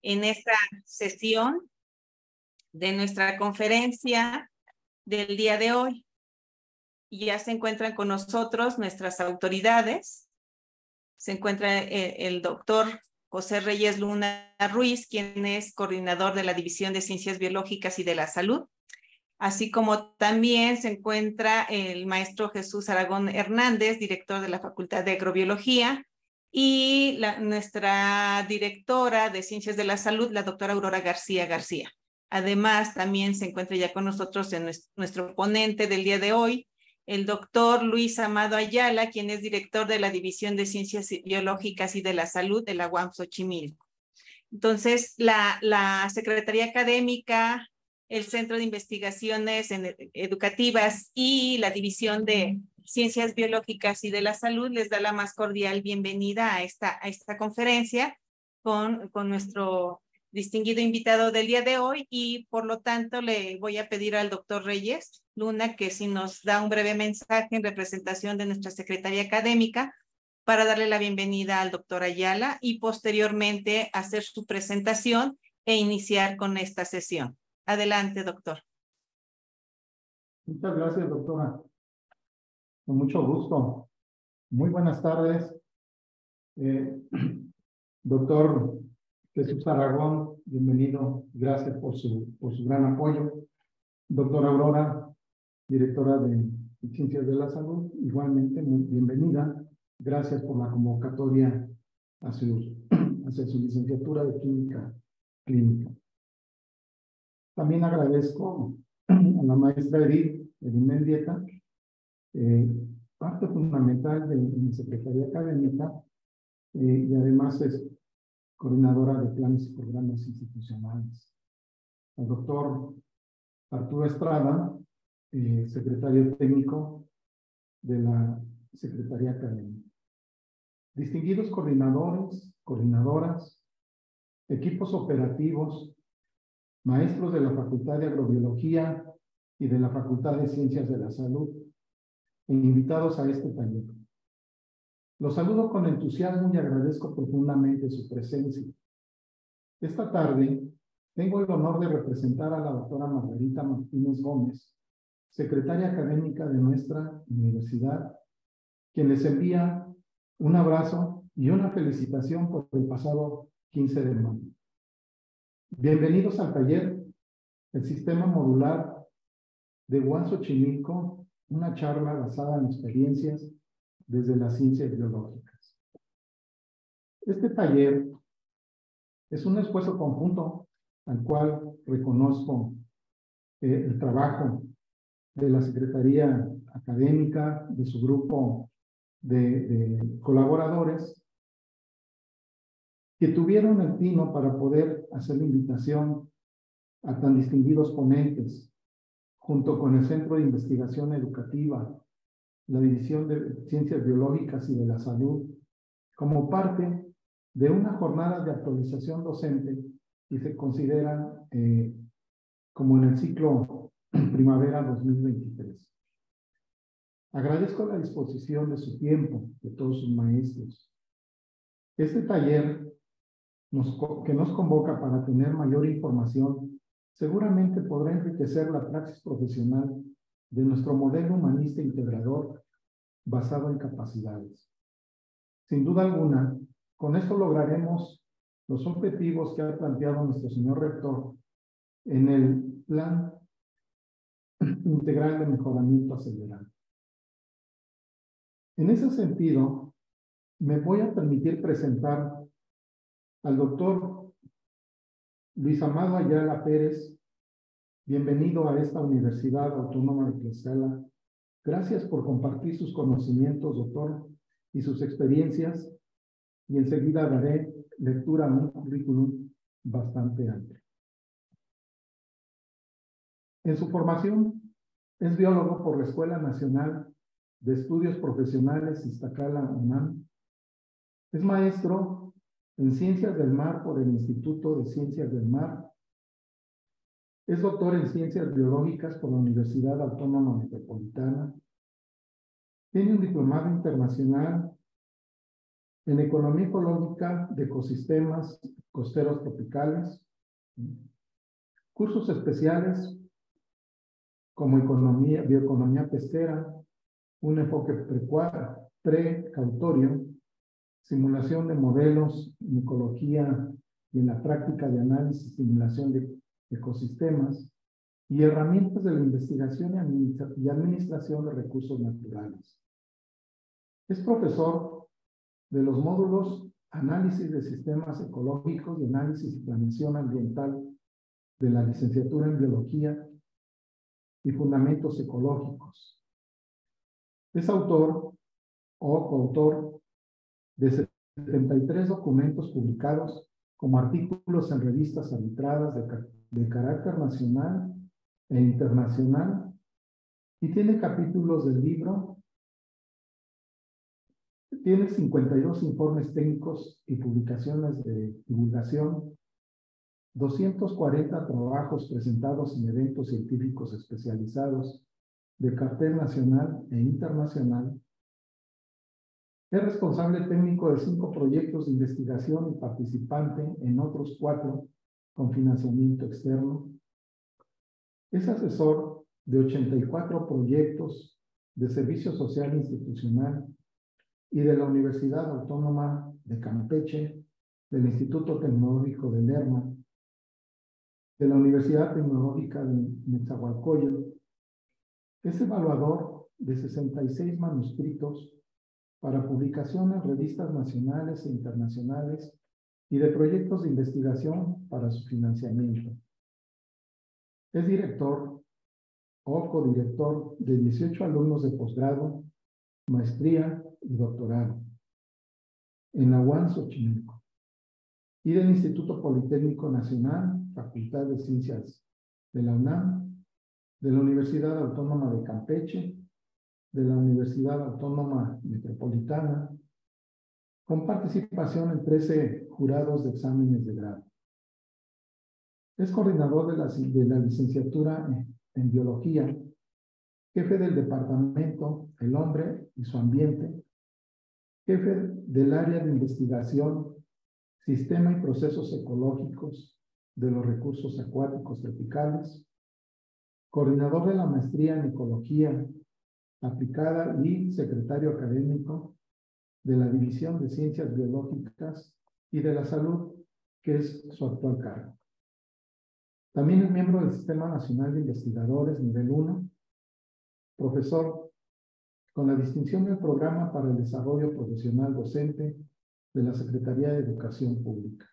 en esta sesión de nuestra conferencia del día de hoy. Y ya se encuentran con nosotros nuestras autoridades. Se encuentra el doctor José Reyes Luna Ruiz, quien es coordinador de la División de Ciencias Biológicas y de la Salud, así como también se encuentra el maestro Jesús Aragón Hernández, director de la Facultad de Agrobiología, y nuestra directora de Ciencias de la Salud, la doctora Aurora García García. Además, también se encuentra ya con nosotros nuestro ponente del día de hoy, el doctor Luis Amado Ayala, quien es director de la División de Ciencias Biológicas y de la Salud de la UAM Xochimilco. Entonces, la Secretaría Académica, el Centro de Investigaciones Educativas y la División de Ciencias Biológicas y de la Salud les da la más cordial bienvenida a esta conferencia con nuestro distinguido invitado del día de hoy, y por lo tanto le voy a pedir al doctor Reyes Luna que si nos da un breve mensaje en representación de nuestra Secretaría Académica para darle la bienvenida al doctor Ayala y posteriormente hacer su presentación e iniciar con esta sesión. Adelante, doctor. Muchas gracias, doctora. Con mucho gusto. Muy buenas tardes. Doctor Jesús Aragón, bienvenido. Gracias por su gran apoyo. Doctora Aurora, directora de Ciencias de la Salud, igualmente bienvenida. Gracias por la convocatoria hacia su licenciatura de Química Clínica. También agradezco a la maestra Edith Mendieta, parte fundamental de mi Secretaría Académica, y además es coordinadora de planes y programas institucionales. Al doctor Arturo Estrada, secretario técnico de la Secretaría Académica. Distinguidos coordinadores, coordinadoras, equipos operativos, maestros de la Facultad de Agrobiología y de la Facultad de Ciencias de la Salud, e invitados a este taller. Los saludo con entusiasmo y agradezco profundamente su presencia. Esta tarde tengo el honor de representar a la doctora Margarita Martínez Gómez, secretaria académica de nuestra universidad, quien les envía un abrazo y una felicitación por el pasado 15 de mayo. Bienvenidos al taller, el Sistema Modular de UAM Xochimilco, una charla basada en experiencias desde las ciencias biológicas. Este taller es un esfuerzo conjunto al cual reconozco el trabajo de la Secretaría Académica, de su grupo de colaboradores, que tuvieron el tino para poder hacer la invitación a tan distinguidos ponentes, junto con el Centro de Investigación Educativa, la División de Ciencias Biológicas y de la Salud, como parte de una jornada de actualización docente que se considera como en el ciclo primavera 2023. Agradezco la disposición de su tiempo, de todos sus maestros. Este taller que nos convoca para tener mayor información, seguramente podrá enriquecer la praxis profesional de nuestro modelo humanista integrador basado en capacidades. Sin duda alguna, con esto lograremos los objetivos que ha planteado nuestro señor rector en el Plan Integral de Mejoramiento Acelerado. En ese sentido, me voy a permitir presentar al doctor Luis Amado Ayala Pérez. Bienvenido a esta Universidad Autónoma de Tlaxcala. Gracias por compartir sus conocimientos, doctor, y sus experiencias, y enseguida daré lectura a un currículum bastante amplio. En su formación, es biólogo por la Escuela Nacional de Estudios Profesionales Iztacala, UNAM. Es maestro en Ciencias del Mar por el Instituto de Ciencias del Mar. Es doctor en Ciencias Biológicas por la Universidad Autónoma Metropolitana. Tiene un diplomado internacional en Economía Ecológica de Ecosistemas costeros tropicales, cursos especiales como bioeconomía pesquera, un enfoque precautorio, simulación de modelos, micología y en la práctica de análisis y simulación de ecosistemas, y herramientas de la investigación y administración de recursos naturales. Es profesor de los módulos Análisis de Sistemas Ecológicos y Análisis y Planeación Ambiental de la licenciatura en Biología y Fundamentos Ecológicos. Es autor o coautor de 73 documentos publicados como artículos en revistas arbitradas de carácter nacional e internacional, y tiene capítulos del libro. Tiene 52 informes técnicos y publicaciones de divulgación, 240 trabajos presentados en eventos científicos especializados de cartel nacional e internacional. Es responsable técnico de 5 proyectos de investigación y participante en otros 4 con financiamiento externo. Es asesor de 84 proyectos de servicio social institucional y de la Universidad Autónoma de Campeche, del Instituto Tecnológico de Lerma, de la Universidad Tecnológica de Nezahualcóyotl. Es evaluador de 66 manuscritos para publicación en revistas nacionales e internacionales y de proyectos de investigación para su financiamiento. Es director o codirector de 18 alumnos de posgrado, maestría y doctorado en la UAM Xochimilco y del Instituto Politécnico Nacional, Facultad de Ciencias de la UNAM, de la Universidad Autónoma de Campeche, de la Universidad Autónoma Metropolitana, con participación en 13 jurados de exámenes de grado. Es coordinador de la licenciatura en Biología, jefe del Departamento El Hombre y su Ambiente, jefe del área de investigación, Sistema y Procesos Ecológicos de los Recursos Acuáticos Tropicales, coordinador de la maestría en Ecología Aplicada y secretario académico de la División de Ciencias Biológicas y de la Salud, que es su actual cargo. También es miembro del Sistema Nacional de Investigadores Nivel 1, profesor con la distinción del Programa para el Desarrollo Profesional Docente de la Secretaría de Educación Pública.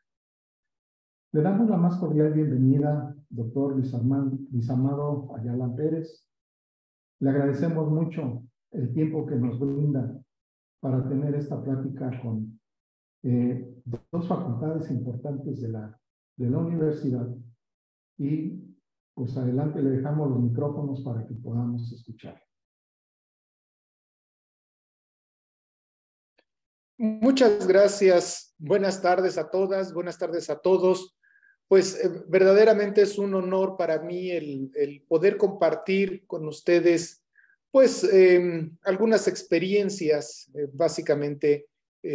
Le damos la más cordial bienvenida, doctor Luis Amado Ayala Pérez. Le agradecemos mucho el tiempo que nos brinda para tener esta plática con 2 facultades importantes de la universidad. Y pues adelante le dejamos los micrófonos para que podamos escuchar. Muchas gracias. Buenas tardes a todas, buenas tardes a todos. Pues verdaderamente es un honor para mí el poder compartir con ustedes pues algunas experiencias básicamente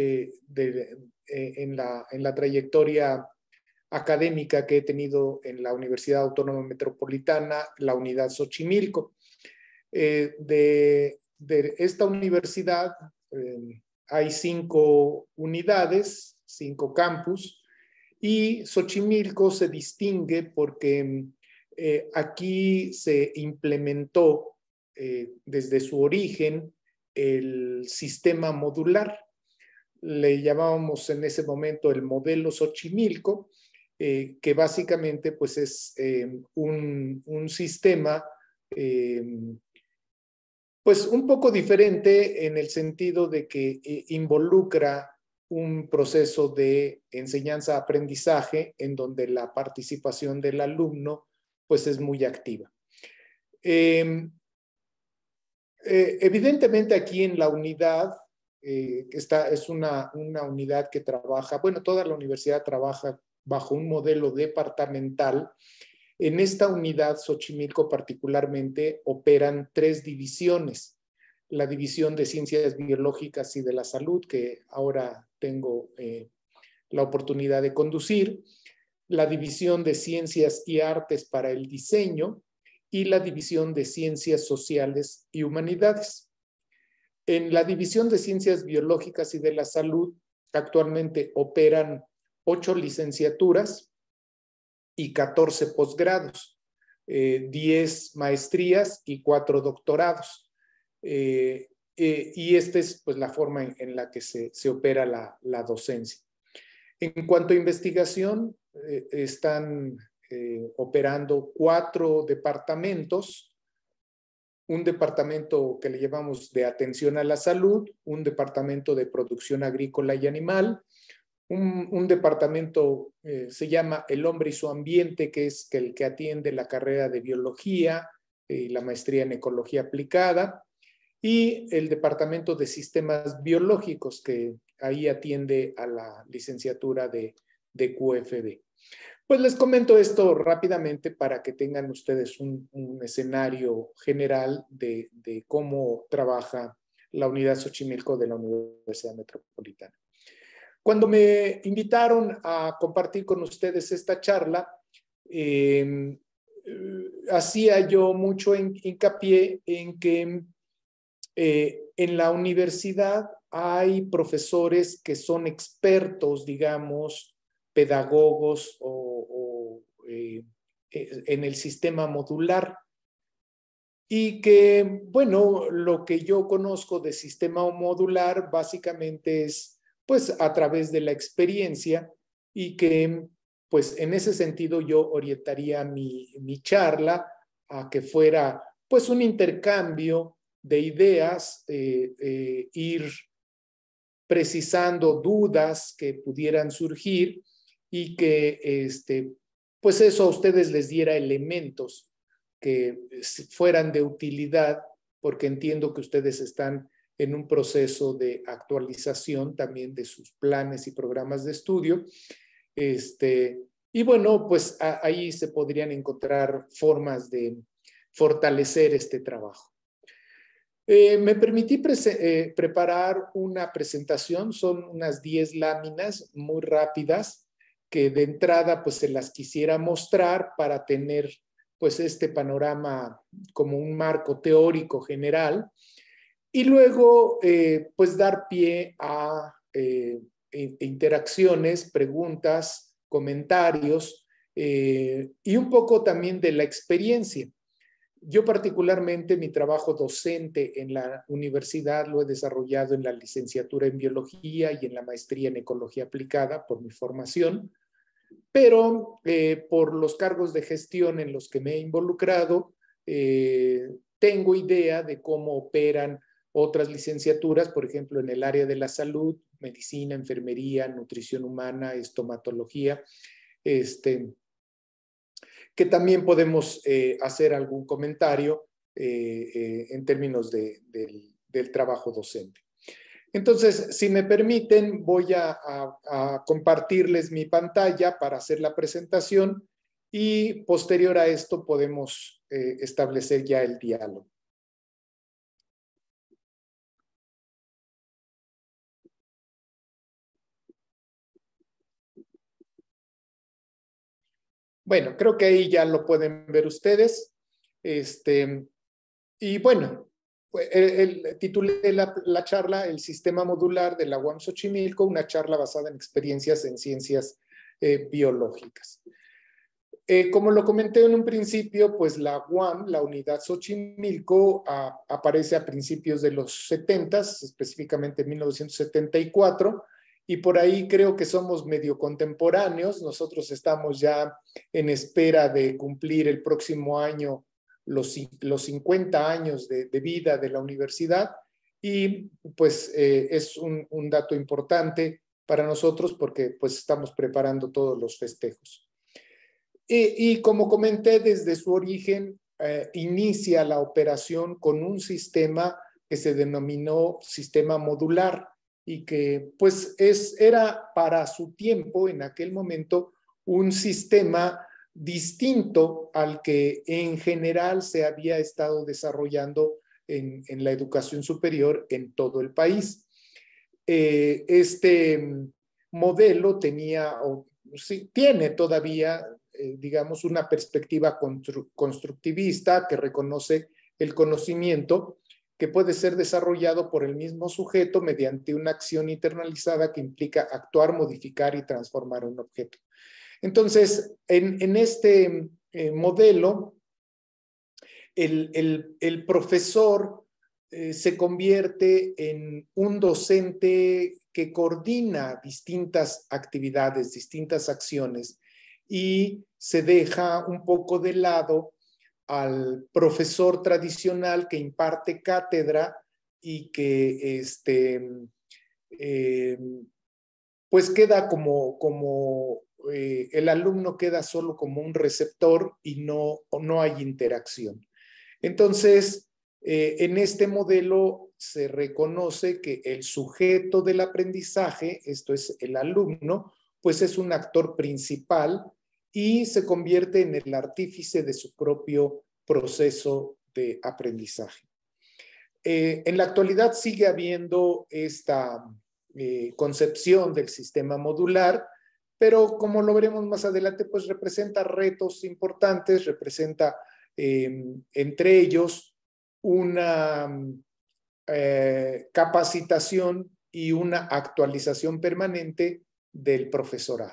en la trayectoria académica que he tenido en la Universidad Autónoma Metropolitana, la Unidad Xochimilco. De esta universidad hay 5 unidades, 5 campus, y Xochimilco se distingue porque aquí se implementó desde su origen el sistema modular. Le llamábamos en ese momento el modelo Xochimilco, que básicamente pues es un sistema pues un poco diferente en el sentido de que involucra un proceso de enseñanza-aprendizaje en donde la participación del alumno pues es muy activa. Evidentemente aquí en la unidad, es una unidad que trabaja, bueno, toda la universidad trabaja bajo un modelo departamental. En esta unidad, Xochimilco particularmente, operan 3 divisiones. La división de Ciencias Biológicas y de la Salud, que ahora tengo la oportunidad de conducir, la división de Ciencias y Artes para el Diseño y la división de Ciencias Sociales y Humanidades. En la división de Ciencias Biológicas y de la Salud actualmente operan 8 licenciaturas y 14 posgrados, 10 maestrías y 4 doctorados. Y esta es pues la forma en la que se opera la docencia. En cuanto a investigación, están operando 4 departamentos, un departamento que le llamamos de atención a la salud, un departamento de producción agrícola y animal, un departamento se llama El Hombre y su Ambiente, que es el que atiende la carrera de biología y la maestría en ecología aplicada, y el departamento de sistemas biológicos, que ahí atiende a la licenciatura de QFB. Pues les comento esto rápidamente para que tengan ustedes un escenario general de cómo trabaja la Unidad Xochimilco de la Universidad Metropolitana. Cuando me invitaron a compartir con ustedes esta charla, hacía yo mucho hincapié en que en la universidad hay profesores que son expertos, digamos, pedagogos en el sistema modular, y que, bueno, lo que yo conozco de sistema modular básicamente es pues a través de la experiencia, y que pues en ese sentido yo orientaría mi charla a que fuera pues un intercambio de ideas, ir precisando dudas que pudieran surgir, y que pues eso a ustedes les diera elementos que fueran de utilidad, porque entiendo que ustedes están en un proceso de actualización también de sus planes y programas de estudio. Y bueno, pues ahí se podrían encontrar formas de fortalecer este trabajo. Me permití preparar una presentación, son unas 10 láminas muy rápidas, que de entrada pues se las quisiera mostrar para tener pues este panorama como un marco teórico general, y luego pues dar pie a interacciones, preguntas, comentarios, y un poco también de la experiencia. Yo particularmente mi trabajo docente en la universidad lo he desarrollado en la licenciatura en biología y en la maestría en ecología aplicada por mi formación, pero por los cargos de gestión en los que me he involucrado, tengo idea de cómo operan otras licenciaturas, por ejemplo, en el área de la salud, medicina, enfermería, nutrición humana, estomatología, que también podemos hacer algún comentario en términos del trabajo docente. Entonces, si me permiten, voy a compartirles mi pantalla para hacer la presentación, y posterior a esto podemos establecer ya el diálogo. Bueno, creo que ahí ya lo pueden ver ustedes. Y bueno, titulé la charla El Sistema Modular de la UAM Xochimilco, una charla basada en experiencias en ciencias biológicas. Como lo comenté en un principio, pues la UAM, la Unidad Xochimilco, aparece a principios de los 70s, específicamente en 1974, y por ahí creo que somos medio contemporáneos. Nosotros estamos ya en espera de cumplir el próximo año los 50 años de vida de la universidad, y pues es un dato importante para nosotros porque pues estamos preparando todos los festejos. Y como comenté, desde su origen inicia la operación con un sistema que se denominó sistema modular, y que pues era para su tiempo, en aquel momento, un sistema distinto al que en general se había estado desarrollando en la educación superior en todo el país. Este modelo tenía, o sí, tiene todavía, digamos, una perspectiva constructivista que reconoce el conocimiento que puede ser desarrollado por el mismo sujeto mediante una acción internalizada que implica actuar, modificar y transformar un objeto. Entonces, en este modelo, el profesor se convierte en un docente que coordina distintas actividades, distintas acciones, y se deja un poco de lado al profesor tradicional que imparte cátedra y que pues queda como el alumno queda solo como un receptor y no hay interacción. Entonces, en este modelo se reconoce que el sujeto del aprendizaje, esto es el alumno, pues es un actor principal y se convierte en el artífice de su propio proceso de aprendizaje. En la actualidad sigue habiendo esta concepción del sistema modular, pero como lo veremos más adelante, pues representa retos importantes, representa entre ellos una capacitación y una actualización permanente del profesorado.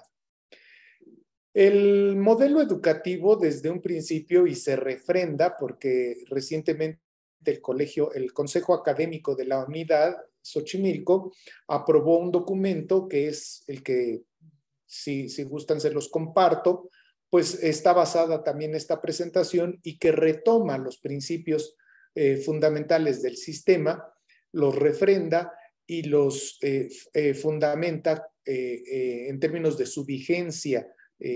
El modelo educativo desde un principio, y se refrenda porque recientemente el Consejo Académico de la Unidad Xochimilco aprobó un documento que es el que, si gustan se los comparto, pues está basada también esta presentación y que retoma los principios fundamentales del sistema, los refrenda y los fundamenta en términos de su vigencia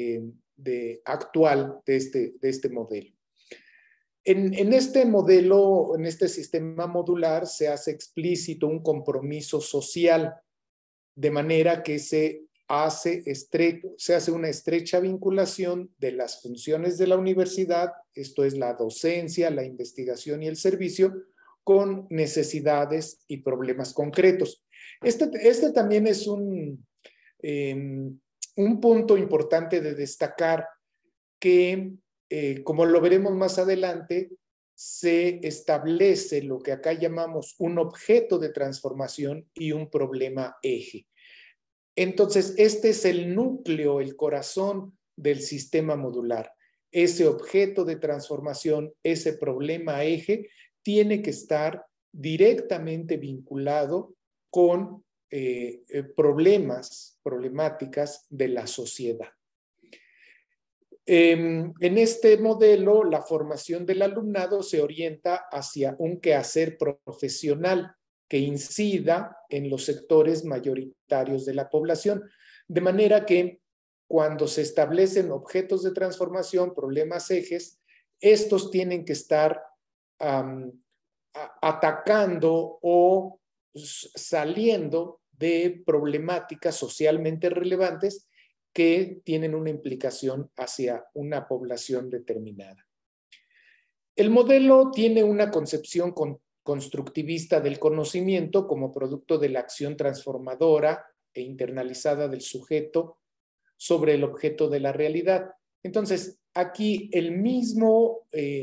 actual de este modelo. En este modelo, en este sistema modular, se hace explícito un compromiso social, de manera que se hace una estrecha vinculación de las funciones de la universidad, esto es la docencia, la investigación y el servicio, con necesidades y problemas concretos. Este también es un punto importante de destacar que, como lo veremos más adelante, se establece lo que acá llamamos un objeto de transformación y un problema eje. Entonces, este es el núcleo, el corazón del sistema modular. Ese objeto de transformación, ese problema eje, tiene que estar directamente vinculado con problemáticas de la sociedad. En este modelo, la formación del alumnado se orienta hacia un quehacer profesional que incida en los sectores mayoritarios de la población, de manera que cuando se establecen objetos de transformación, problemas ejes, estos tienen que estar atacando o saliendo de problemáticas socialmente relevantes que tienen una implicación hacia una población determinada. El modelo tiene una concepción constructivista del conocimiento como producto de la acción transformadora e internalizada del sujeto sobre el objeto de la realidad. Entonces, aquí el mismo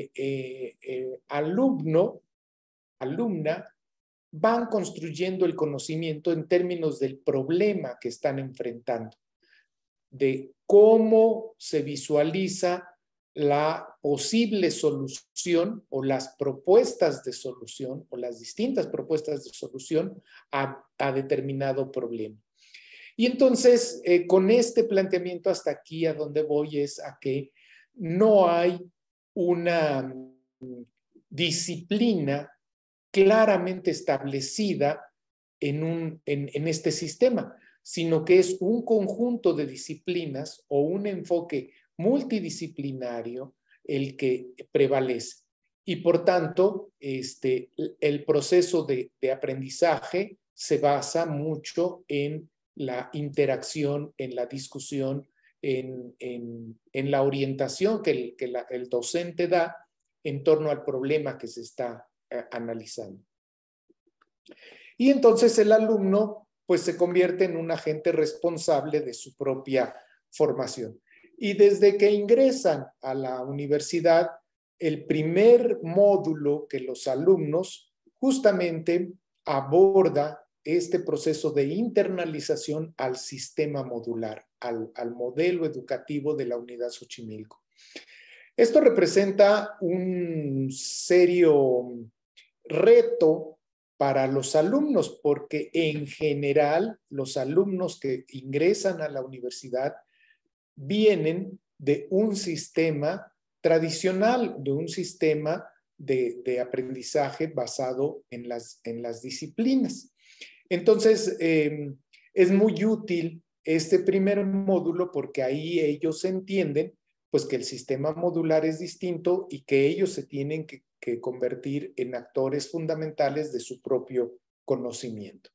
alumna, van construyendo el conocimiento en términos del problema que están enfrentando, de cómo se visualiza la posible solución o las propuestas de solución o las distintas propuestas de solución a determinado problema. Y entonces, con este planteamiento hasta aquí a donde voy es a que no hay una disciplina claramente establecida en este sistema, sino que es un conjunto de disciplinas o un enfoque multidisciplinario el que prevalece. Y por tanto, el proceso de aprendizaje se basa mucho en la interacción, en la discusión, en la orientación que el docente da en torno al problema que se está analizando. Y entonces el alumno pues se convierte en un agente responsable de su propia formación. Y desde que ingresan a la universidad, el primer módulo que los alumnos justamente aborda este proceso de internalización al sistema modular, al modelo educativo de la Unidad Xochimilco. Esto representa un serio reto para los alumnos, porque en general los alumnos que ingresan a la universidad vienen de un sistema tradicional, de un sistema de aprendizaje basado en las disciplinas. Entonces, es muy útil este primer módulo porque ahí ellos entienden pues que el sistema modular es distinto y que ellos se tienen que convertir en actores fundamentales de su propio conocimiento.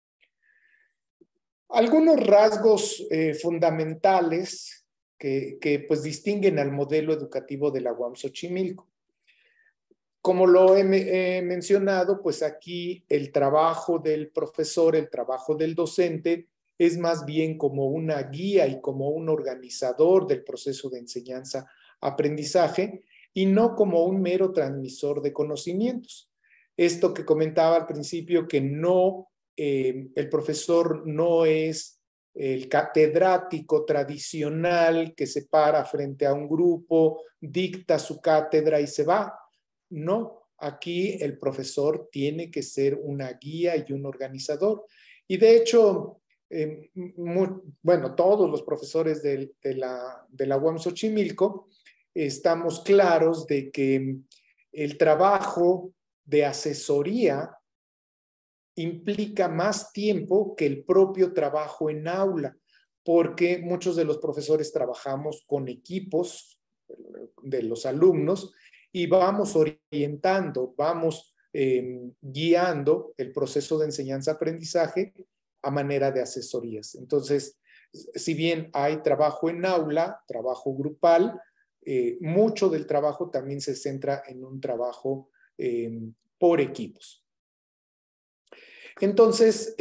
Algunos rasgos fundamentales que pues distinguen al modelo educativo de la UAM Xochimilco. Como lo he mencionado, pues aquí el trabajo del profesor, el trabajo del docente es más bien como una guía y como un organizador del proceso de enseñanza-aprendizaje y no como un mero transmisor de conocimientos. Esto que comentaba al principio, que no, el profesor no es el catedrático tradicional que se para frente a un grupo, dicta su cátedra y se va. No, aquí el profesor tiene que ser una guía y un organizador. Y de hecho, bueno, todos los profesores de la UAM Xochimilco estamos claros de que el trabajo de asesoría implica más tiempo que el propio trabajo en aula, porque muchos de los profesores trabajamos con equipos de los alumnos y vamos orientando, vamos guiando el proceso de enseñanza-aprendizaje a manera de asesorías. Entonces, si bien hay trabajo en aula, trabajo grupal, mucho del trabajo también se centra en un trabajo por equipos. Entonces,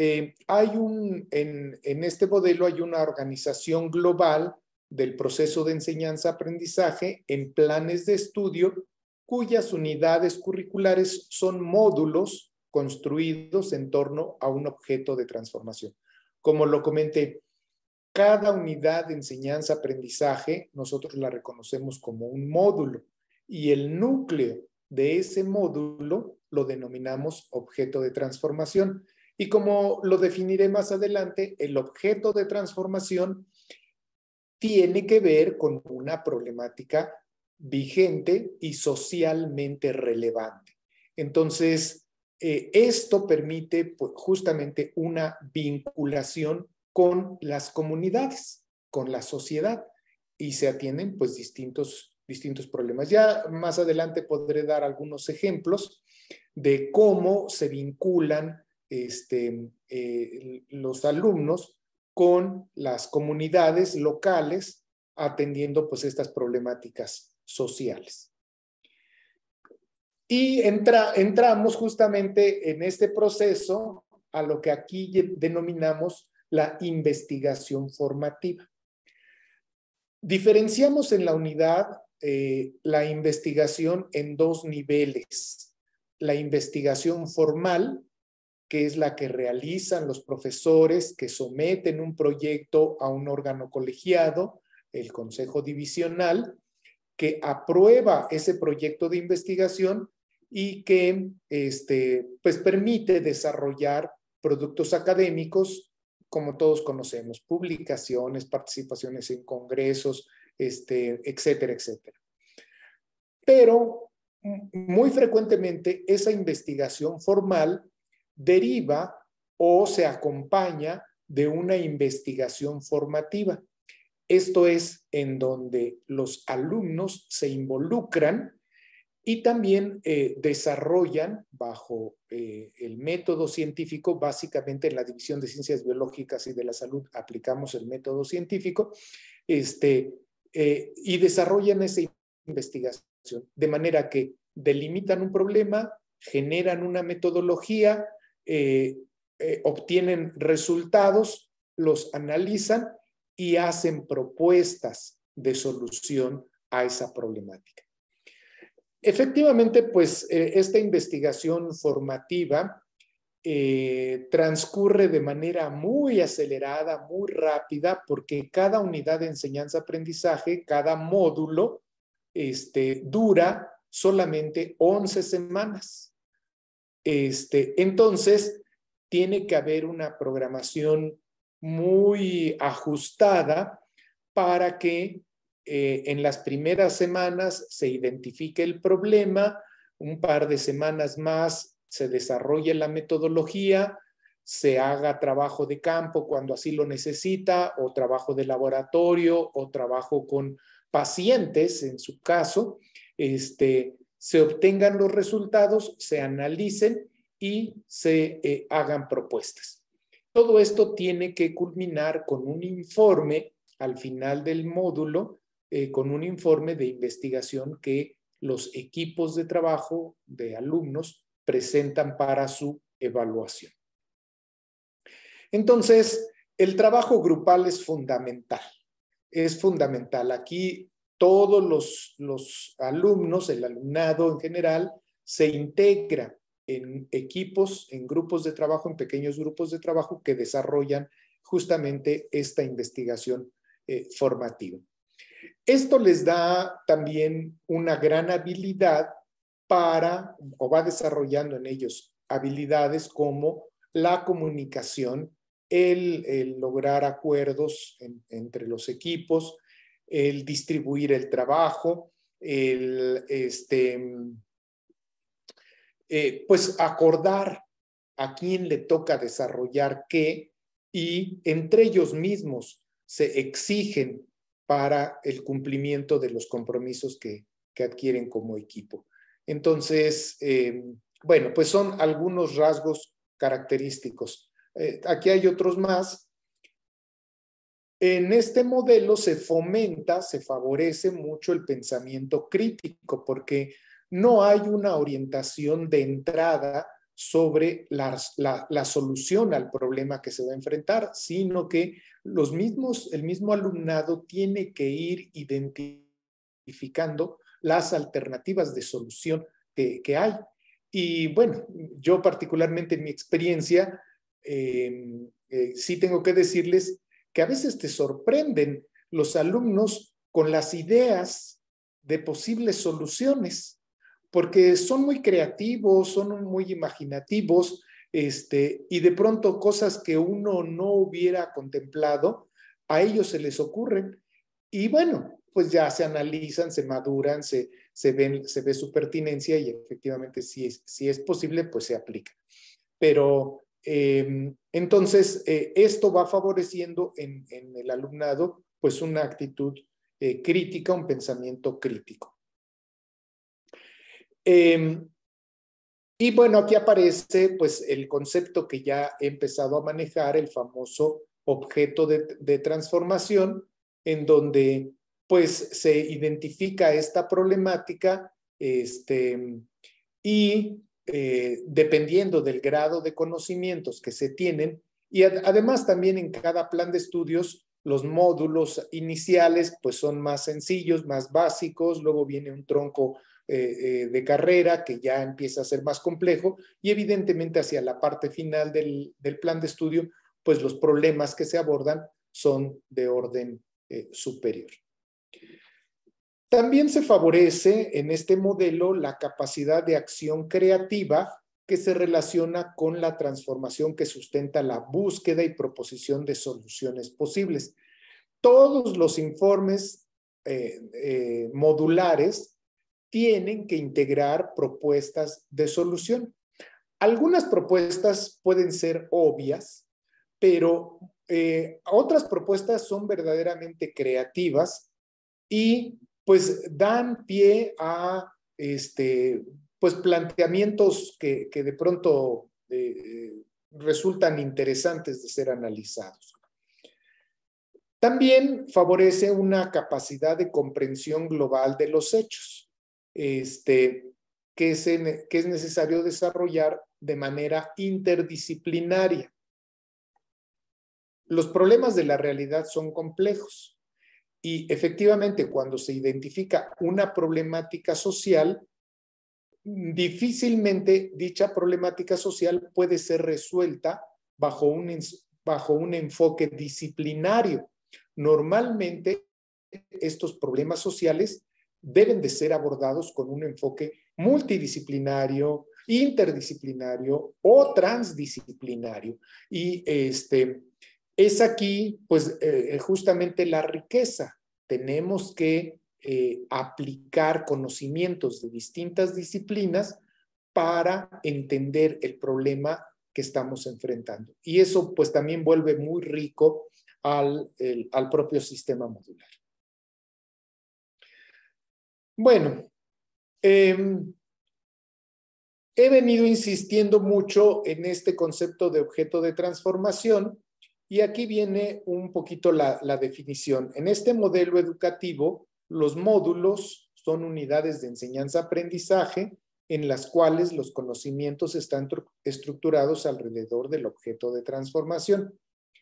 en este modelo hay una organización global del proceso de enseñanza-aprendizaje en planes de estudio cuyas unidades curriculares son módulos construidos en torno a un objeto de transformación. Como lo comenté, cada unidad de enseñanza-aprendizaje nosotros la reconocemos como un módulo y el núcleo de ese módulo lo denominamos objeto de transformación. Y como lo definiré más adelante, el objeto de transformación tiene que ver con una problemática vigente y socialmente relevante. Entonces, esto permite pues, justamente una vinculación con las comunidades, con la sociedad, y se atienden pues distintos problemas. Ya más adelante podré dar algunos ejemplos de cómo se vinculan los alumnos con las comunidades locales atendiendo pues estas problemáticas sociales. Y entramos justamente en este proceso a lo que aquí denominamos la investigación formativa. Diferenciamos en la unidad la investigación en dos niveles. La investigación formal, que es la que realizan los profesores que someten un proyecto a un órgano colegiado, el Consejo Divisional, que aprueba ese proyecto de investigación y que pues permite desarrollar productos académicos, como todos conocemos, publicaciones, participaciones en congresos, etcétera, etcétera. Pero muy frecuentemente esa investigación formal deriva o se acompaña de una investigación formativa. Esto es en donde los alumnos se involucran y también desarrollan bajo el método científico, básicamente en la División de Ciencias Biológicas y de la Salud aplicamos el método científico, y desarrollan esa investigación de manera que delimitan un problema, generan una metodología, obtienen resultados, los analizan y hacen propuestas de solución a esa problemática. Efectivamente, pues esta investigación formativa transcurre de manera muy acelerada, muy rápida, porque cada unidad de enseñanza-aprendizaje, cada módulo, dura solamente 11 semanas. Entonces, tiene que haber una programación muy ajustada para que en las primeras semanas se identifique el problema, un par de semanas más se desarrolle la metodología, se haga trabajo de campo cuando así lo necesita, o trabajo de laboratorio, o trabajo con pacientes, en su caso, se obtengan los resultados, se analicen y se hagan propuestas. Todo esto tiene que culminar con un informe al final del módulo, con un informe de investigación que los equipos de trabajo de alumnos presentan para su evaluación. Entonces, el trabajo grupal es fundamental. Es fundamental. Aquí todos los alumnos, el alumnado en general, se integra en equipos, en grupos de trabajo, en pequeños grupos de trabajo que desarrollan justamente esta investigación formativa. Esto les da también una gran habilidad o va desarrollando en ellos habilidades como la comunicación, el lograr acuerdos entre los equipos, el distribuir el trabajo, pues acordar a quién le toca desarrollar qué, y entre ellos mismos se exigen para el cumplimiento de los compromisos que adquieren como equipo. Entonces, bueno, pues son algunos rasgos característicos. Aquí hay otros más. En este modelo se fomenta, se favorece mucho el pensamiento crítico, porque no hay una orientación de entrada sobre la solución al problema que se va a enfrentar, sino que el mismo alumnado tiene que ir identificando las alternativas de solución que hay. Y bueno, yo particularmente en mi experiencia, sí tengo que decirles que a veces te sorprenden los alumnos con las ideas de posibles soluciones, porque son muy creativos, son muy imaginativos, y de pronto cosas que uno no hubiera contemplado, a ellos se les ocurren. Y bueno, pues ya se analizan, se maduran, se ve su pertinencia y efectivamente si es posible, pues se aplica. Pero entonces esto va favoreciendo en el alumnado pues una actitud crítica, un pensamiento crítico. Y bueno, aquí aparece pues el concepto que ya he empezado a manejar, el famoso objeto de transformación, en donde pues se identifica esta problemática y dependiendo del grado de conocimientos que se tienen, y además también en cada plan de estudios los módulos iniciales pues son más sencillos, más básicos, luego viene un tronco de carrera que ya empieza a ser más complejo, y evidentemente hacia la parte final del plan de estudio pues los problemas que se abordan son de orden superior. También se favorece en este modelo la capacidad de acción creativa que se relaciona con la transformación que sustenta la búsqueda y proposición de soluciones posibles. Todos los informes modulares tienen que integrar propuestas de solución. Algunas propuestas pueden ser obvias, pero otras propuestas son verdaderamente creativas y pues dan pie a pues planteamientos que de pronto resultan interesantes de ser analizados. También favorece una capacidad de comprensión global de los hechos. que es necesario desarrollar de manera interdisciplinaria. Los problemas de la realidad son complejos y efectivamente cuando se identifica una problemática social, difícilmente dicha problemática social puede ser resuelta bajo un enfoque disciplinario. Normalmente estos problemas sociales deben de ser abordados con un enfoque multidisciplinario, interdisciplinario o transdisciplinario. Y es aquí, pues, justamente la riqueza. Tenemos que aplicar conocimientos de distintas disciplinas para entender el problema que estamos enfrentando. Y eso, pues, también vuelve muy rico al propio sistema modular. Bueno, he venido insistiendo mucho en este concepto de objeto de transformación y aquí viene un poquito la definición. En este modelo educativo, los módulos son unidades de enseñanza-aprendizaje en las cuales los conocimientos están estructurados alrededor del objeto de transformación.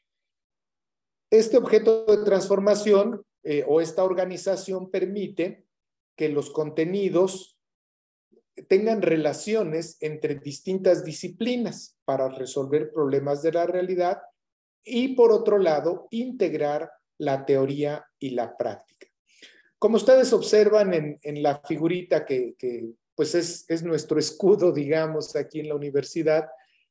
Este objeto de transformación o esta organización permite que los contenidos tengan relaciones entre distintas disciplinas para resolver problemas de la realidad y, por otro lado, integrar la teoría y la práctica. Como ustedes observan en la figurita que pues es nuestro escudo, digamos, aquí en la universidad,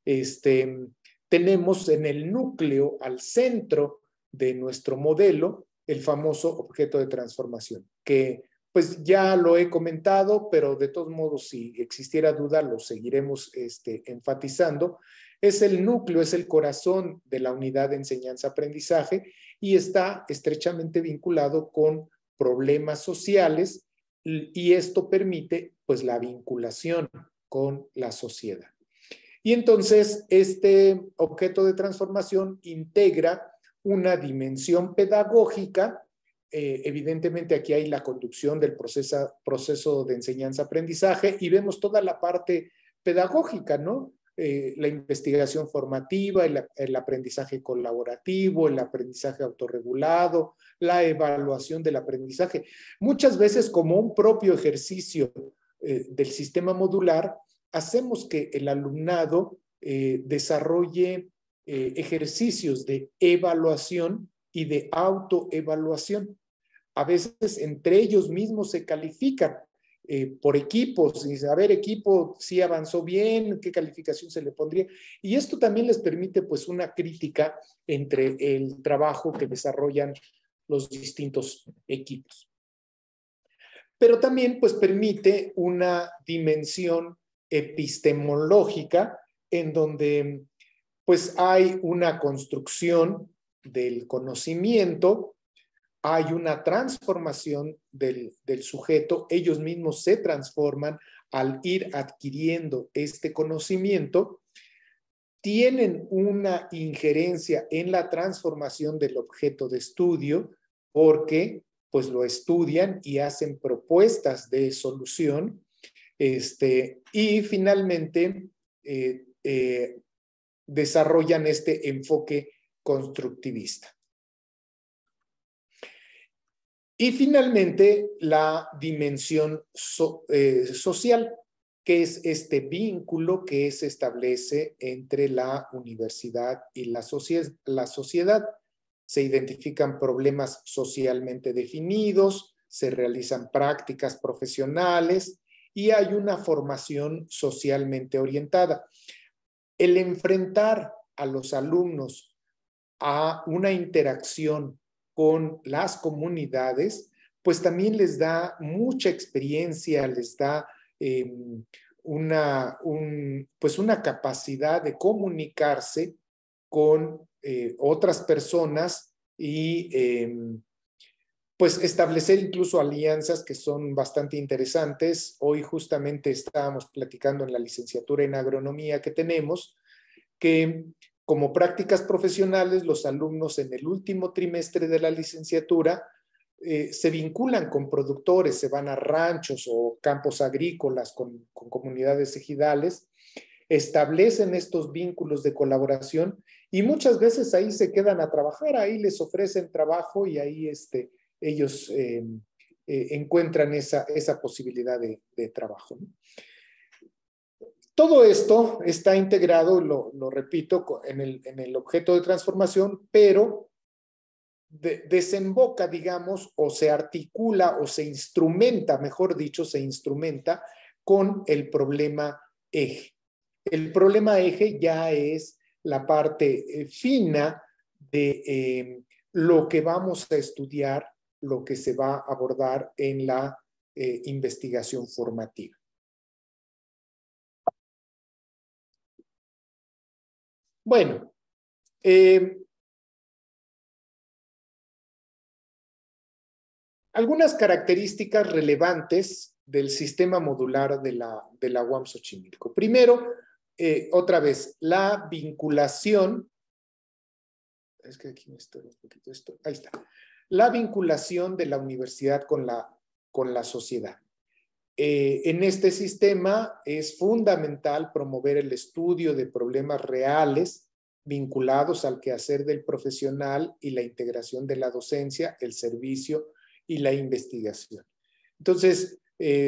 tenemos en el núcleo, al centro de nuestro modelo, el famoso objeto de transformación, que pues ya lo he comentado, pero de todos modos, si existiera duda, lo seguiremos enfatizando. Es el núcleo, es el corazón de la unidad de enseñanza-aprendizaje y está estrechamente vinculado con problemas sociales y esto permite pues la vinculación con la sociedad. Y entonces este objeto de transformación integra una dimensión pedagógica. Evidentemente aquí hay la conducción del proceso de enseñanza-aprendizaje y vemos toda la parte pedagógica, ¿no? La investigación formativa, el aprendizaje colaborativo, el aprendizaje autorregulado, la evaluación del aprendizaje. Muchas veces como un propio ejercicio del sistema modular, hacemos que el alumnado desarrolle ejercicios de evaluación y de autoevaluación. A veces entre ellos mismos se califican por equipos, y dice, a ver, equipo, si avanzó bien, qué calificación se le pondría. Y esto también les permite pues una crítica entre el trabajo que desarrollan los distintos equipos. Pero también pues permite una dimensión epistemológica en donde pues hay una construcción del conocimiento, hay una transformación del sujeto, ellos mismos se transforman al ir adquiriendo este conocimiento, tienen una injerencia en la transformación del objeto de estudio porque pues lo estudian y hacen propuestas de solución y finalmente desarrollan este enfoque constructivista. Y finalmente, la dimensión social, que es este vínculo que se establece entre la universidad y la sociedad. Se identifican problemas socialmente definidos, se realizan prácticas profesionales y hay una formación socialmente orientada. El enfrentar a los alumnos a una interacción con las comunidades, pues también les da mucha experiencia, les da una capacidad de comunicarse con otras personas y pues establecer incluso alianzas que son bastante interesantes. Hoy justamente estábamos platicando en la licenciatura en agronomía que tenemos, que como prácticas profesionales, los alumnos en el último trimestre de la licenciatura se vinculan con productores, se van a ranchos o campos agrícolas con comunidades ejidales, establecen estos vínculos de colaboración y muchas veces ahí se quedan a trabajar, ahí les ofrecen trabajo y ahí ellos encuentran esa posibilidad de trabajo, ¿no? Todo esto está integrado, lo repito, en el objeto de transformación, pero desemboca, digamos, o se articula o se instrumenta, mejor dicho, se instrumenta con el problema eje. El problema eje ya es la parte fina de lo que vamos a estudiar, lo que se va a abordar en la investigación formativa. Bueno, algunas características relevantes del sistema modular de la UAM Xochimilco. Primero, otra vez, la vinculación. Es que aquí me estoy un poquito esto. Ahí está. La vinculación de la universidad con la sociedad. En este sistema es fundamental promover el estudio de problemas reales vinculados al quehacer del profesional y la integración de la docencia, el servicio y la investigación. Entonces,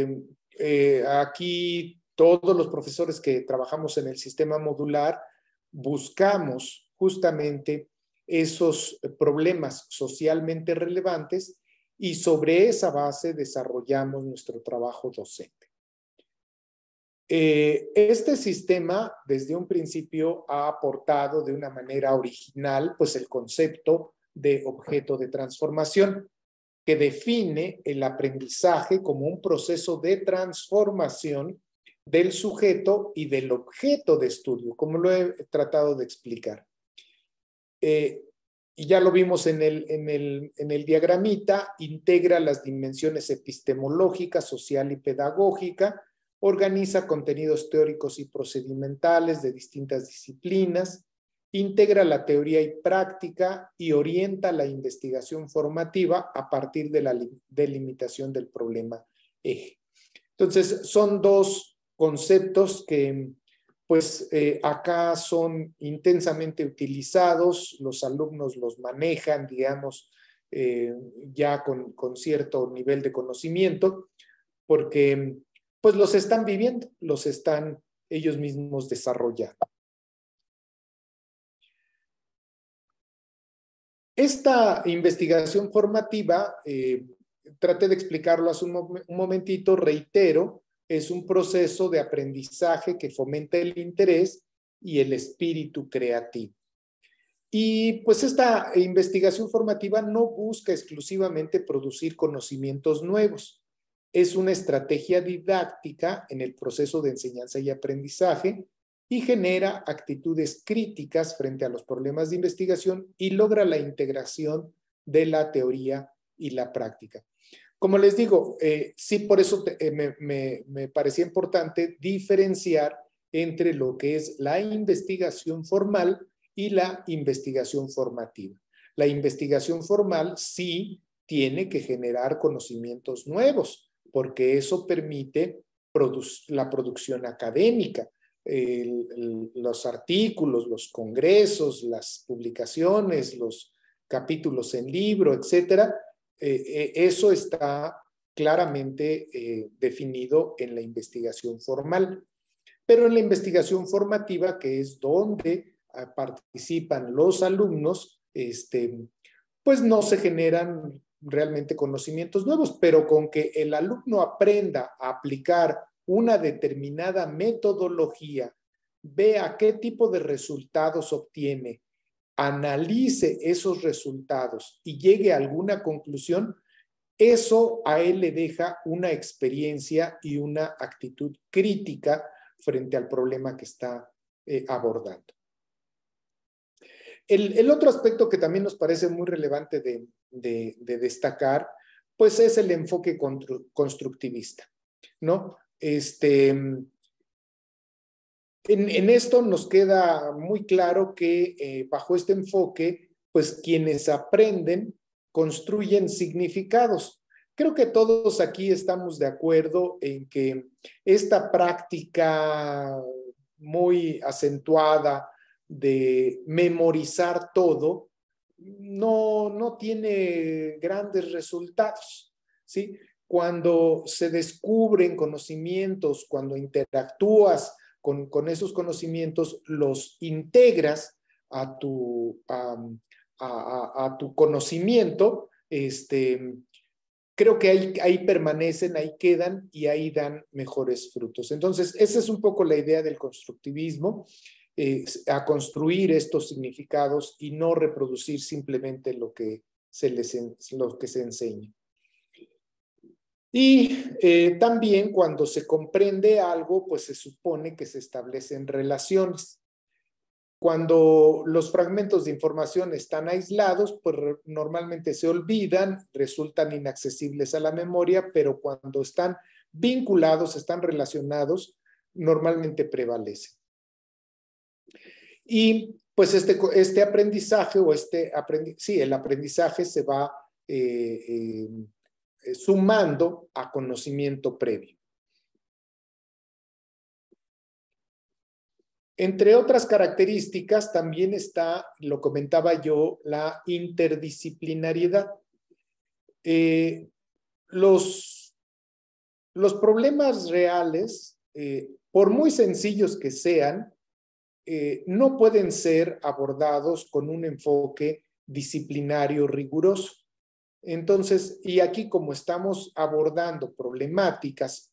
aquí todos los profesores que trabajamos en el sistema modular buscamos justamente esos problemas socialmente relevantes y sobre esa base desarrollamos nuestro trabajo docente. Este sistema desde un principio ha aportado de una manera original pues el concepto de objeto de transformación, que define el aprendizaje como un proceso de transformación del sujeto y del objeto de estudio, como lo he tratado de explicar. Y ya lo vimos en el diagramita, integra las dimensiones epistemológica, social y pedagógica, organiza contenidos teóricos y procedimentales de distintas disciplinas, integra la teoría y práctica y orienta la investigación formativa a partir de la delimitación del problema eje. Entonces, son dos conceptos que pues acá son intensamente utilizados, los alumnos los manejan, digamos, ya con cierto nivel de conocimiento, porque pues los están viviendo, los están ellos mismos desarrollando. Esta investigación formativa, traté de explicarlo hace un momentito, reitero, es un proceso de aprendizaje que fomenta el interés y el espíritu creativo. Y pues esta investigación formativa no busca exclusivamente producir conocimientos nuevos. Es una estrategia didáctica en el proceso de enseñanza y aprendizaje y genera actitudes críticas frente a los problemas de investigación y logra la integración de la teoría y la práctica. Como les digo, sí, por eso me parecía importante diferenciar entre lo que es la investigación formal y la investigación formativa. La investigación formal sí tiene que generar conocimientos nuevos, porque eso permite la producción académica, los artículos, los congresos, las publicaciones, los capítulos en libro, etcétera. Eso está claramente definido en la investigación formal. Pero en la investigación formativa, que es donde participan los alumnos, pues no se generan realmente conocimientos nuevos, pero con que el alumno aprenda a aplicar una determinada metodología, vea qué tipo de resultados obtiene, analice esos resultados y llegue a alguna conclusión, eso a él le deja una experiencia y una actitud crítica frente al problema que está abordando. El otro aspecto que también nos parece muy relevante de destacar, pues es el enfoque constructivista, ¿no? En esto nos queda muy claro que bajo este enfoque, pues quienes aprenden construyen significados. Creo que todos aquí estamos de acuerdo en que esta práctica muy acentuada de memorizar todo no tiene grandes resultados, ¿sí? Cuando se descubren conocimientos, cuando interactúas con esos conocimientos, los integras a tu conocimiento, creo que ahí permanecen, ahí quedan y ahí dan mejores frutos. Entonces, esa es un poco la idea del constructivismo, a construir estos significados y no reproducir simplemente lo que se enseña. Y también cuando se comprende algo, pues se supone que se establecen relaciones. Cuando los fragmentos de información están aislados, pues normalmente se olvidan, resultan inaccesibles a la memoria, pero cuando están vinculados, están relacionados, normalmente prevalecen. Y pues este aprendizaje o el aprendizaje se va sumando a conocimiento previo. Entre otras características también está, lo comentaba yo, la interdisciplinariedad. Los problemas reales, por muy sencillos que sean, no pueden ser abordados con un enfoque disciplinario riguroso. Entonces, y aquí como estamos abordando problemáticas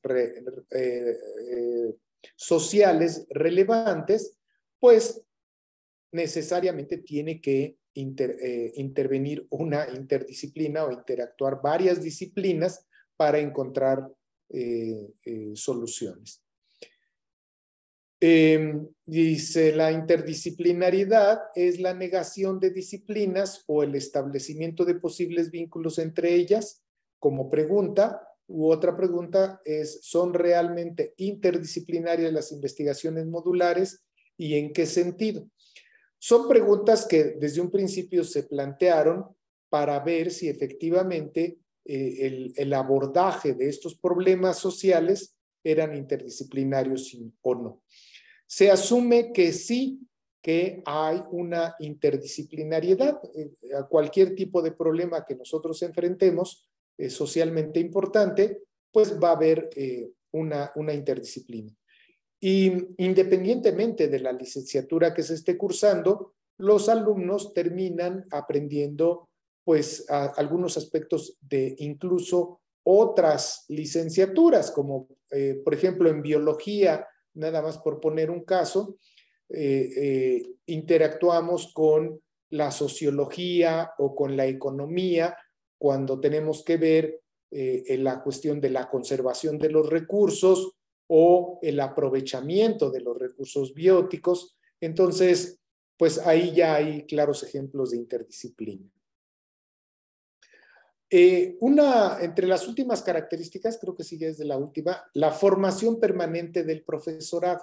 sociales relevantes, pues necesariamente tiene que intervenir una interdisciplina o interactuar varias disciplinas para encontrar soluciones. Dice, la interdisciplinariedad es la negación de disciplinas o el establecimiento de posibles vínculos entre ellas. Como pregunta, u otra pregunta es, ¿son realmente interdisciplinarias las investigaciones modulares y en qué sentido? Son preguntas que desde un principio se plantearon para ver si efectivamente el abordaje de estos problemas sociales eran interdisciplinarios o no. Se asume que sí, que hay una interdisciplinariedad. A cualquier tipo de problema que nosotros enfrentemos, socialmente importante, pues va a haber una interdisciplina. Y independientemente de la licenciatura que se esté cursando, los alumnos terminan aprendiendo pues algunos aspectos de incluso otras licenciaturas, como por ejemplo en biología, nada más por poner un caso, interactuamos con la sociología o con la economía cuando tenemos que ver en la cuestión de la conservación de los recursos o el aprovechamiento de los recursos bióticos. Entonces, pues ahí ya hay claros ejemplos de interdisciplina. Entre las últimas características, creo que sigue desde la última, la formación permanente del profesorado.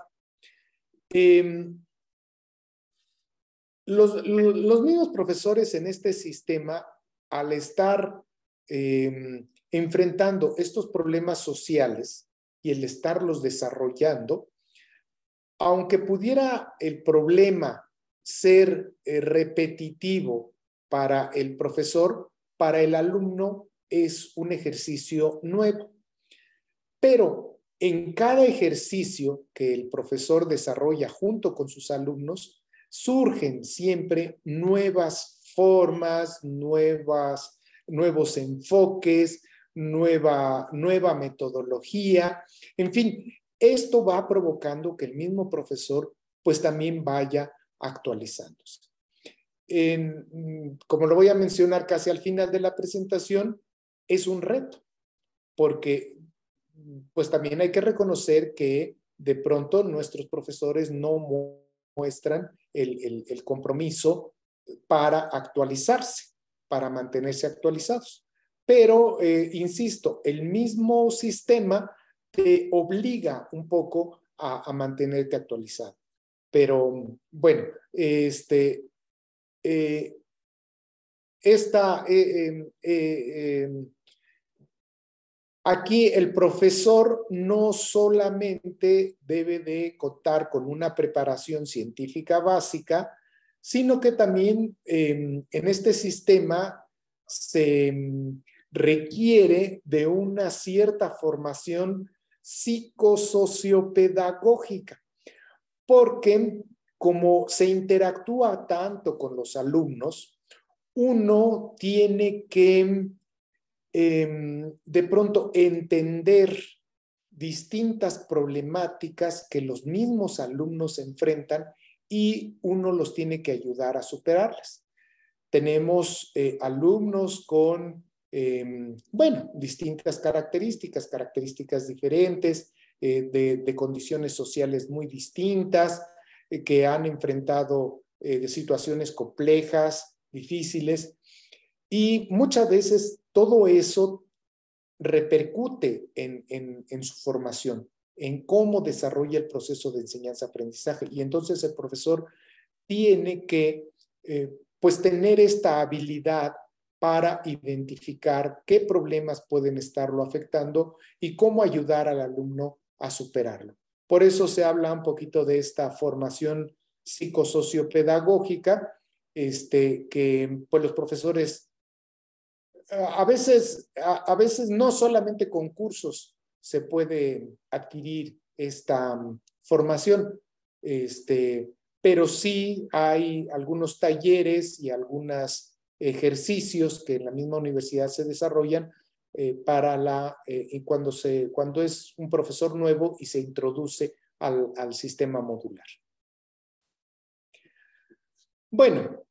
Los mismos profesores en este sistema, al estar enfrentando estos problemas sociales y el estarlos desarrollando, aunque pudiera el problema ser repetitivo para el profesor, para el alumno es un ejercicio nuevo. Pero en cada ejercicio que el profesor desarrolla junto con sus alumnos, surgen siempre nuevas formas, nuevos enfoques, nueva metodología. En fin, esto va provocando que el mismo profesor pues también vaya actualizándose. Como lo voy a mencionar casi al final de la presentación, es un reto, porque pues también hay que reconocer que de pronto nuestros profesores no muestran el compromiso para actualizarse, para mantenerse actualizados. Pero, insisto, el mismo sistema te obliga un poco a mantenerte actualizado. Pero, bueno, aquí el profesor no solamente debe de contar con una preparación científica básica, sino que también en este sistema se requiere de una cierta formación psicosociopedagógica, porque como se interactúa tanto con los alumnos, uno tiene que de pronto entender distintas problemáticas que los mismos alumnos enfrentan y uno los tiene que ayudar a superarlas. Tenemos alumnos con, bueno, distintas características diferentes, de condiciones sociales muy distintas, que han enfrentado situaciones complejas, difíciles, y muchas veces todo eso repercute en su formación, en cómo desarrolla el proceso de enseñanza-aprendizaje. Y entonces el profesor tiene que pues tener esta habilidad para identificar qué problemas pueden estarlo afectando y cómo ayudar al alumno a superarlo. Por eso se habla un poquito de esta formación psicosociopedagógica, que pues los profesores a veces no solamente con cursos se puede adquirir esta formación, pero sí hay algunos talleres y algunos ejercicios que en la misma universidad se desarrollan cuando es un profesor nuevo y se introduce al sistema modular. Bueno,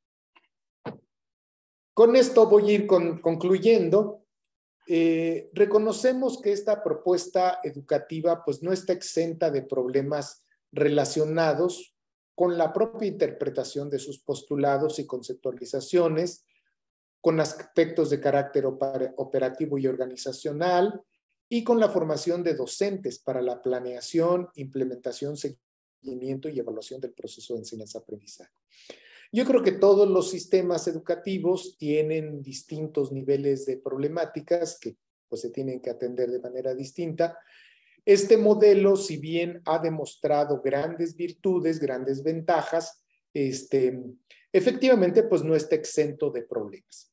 con esto voy a ir concluyendo. Reconocemos que esta propuesta educativa pues no está exenta de problemas relacionados con la propia interpretación de sus postulados y conceptualizaciones, con aspectos de carácter operativo y organizacional, y con la formación de docentes para la planeación, implementación, seguimiento y evaluación del proceso de enseñanza-aprendizaje. Yo creo que todos los sistemas educativos tienen distintos niveles de problemáticas que pues, se tienen que atender de manera distinta. Este modelo, si bien ha demostrado grandes virtudes, grandes ventajas, efectivamente pues no está exento de problemas.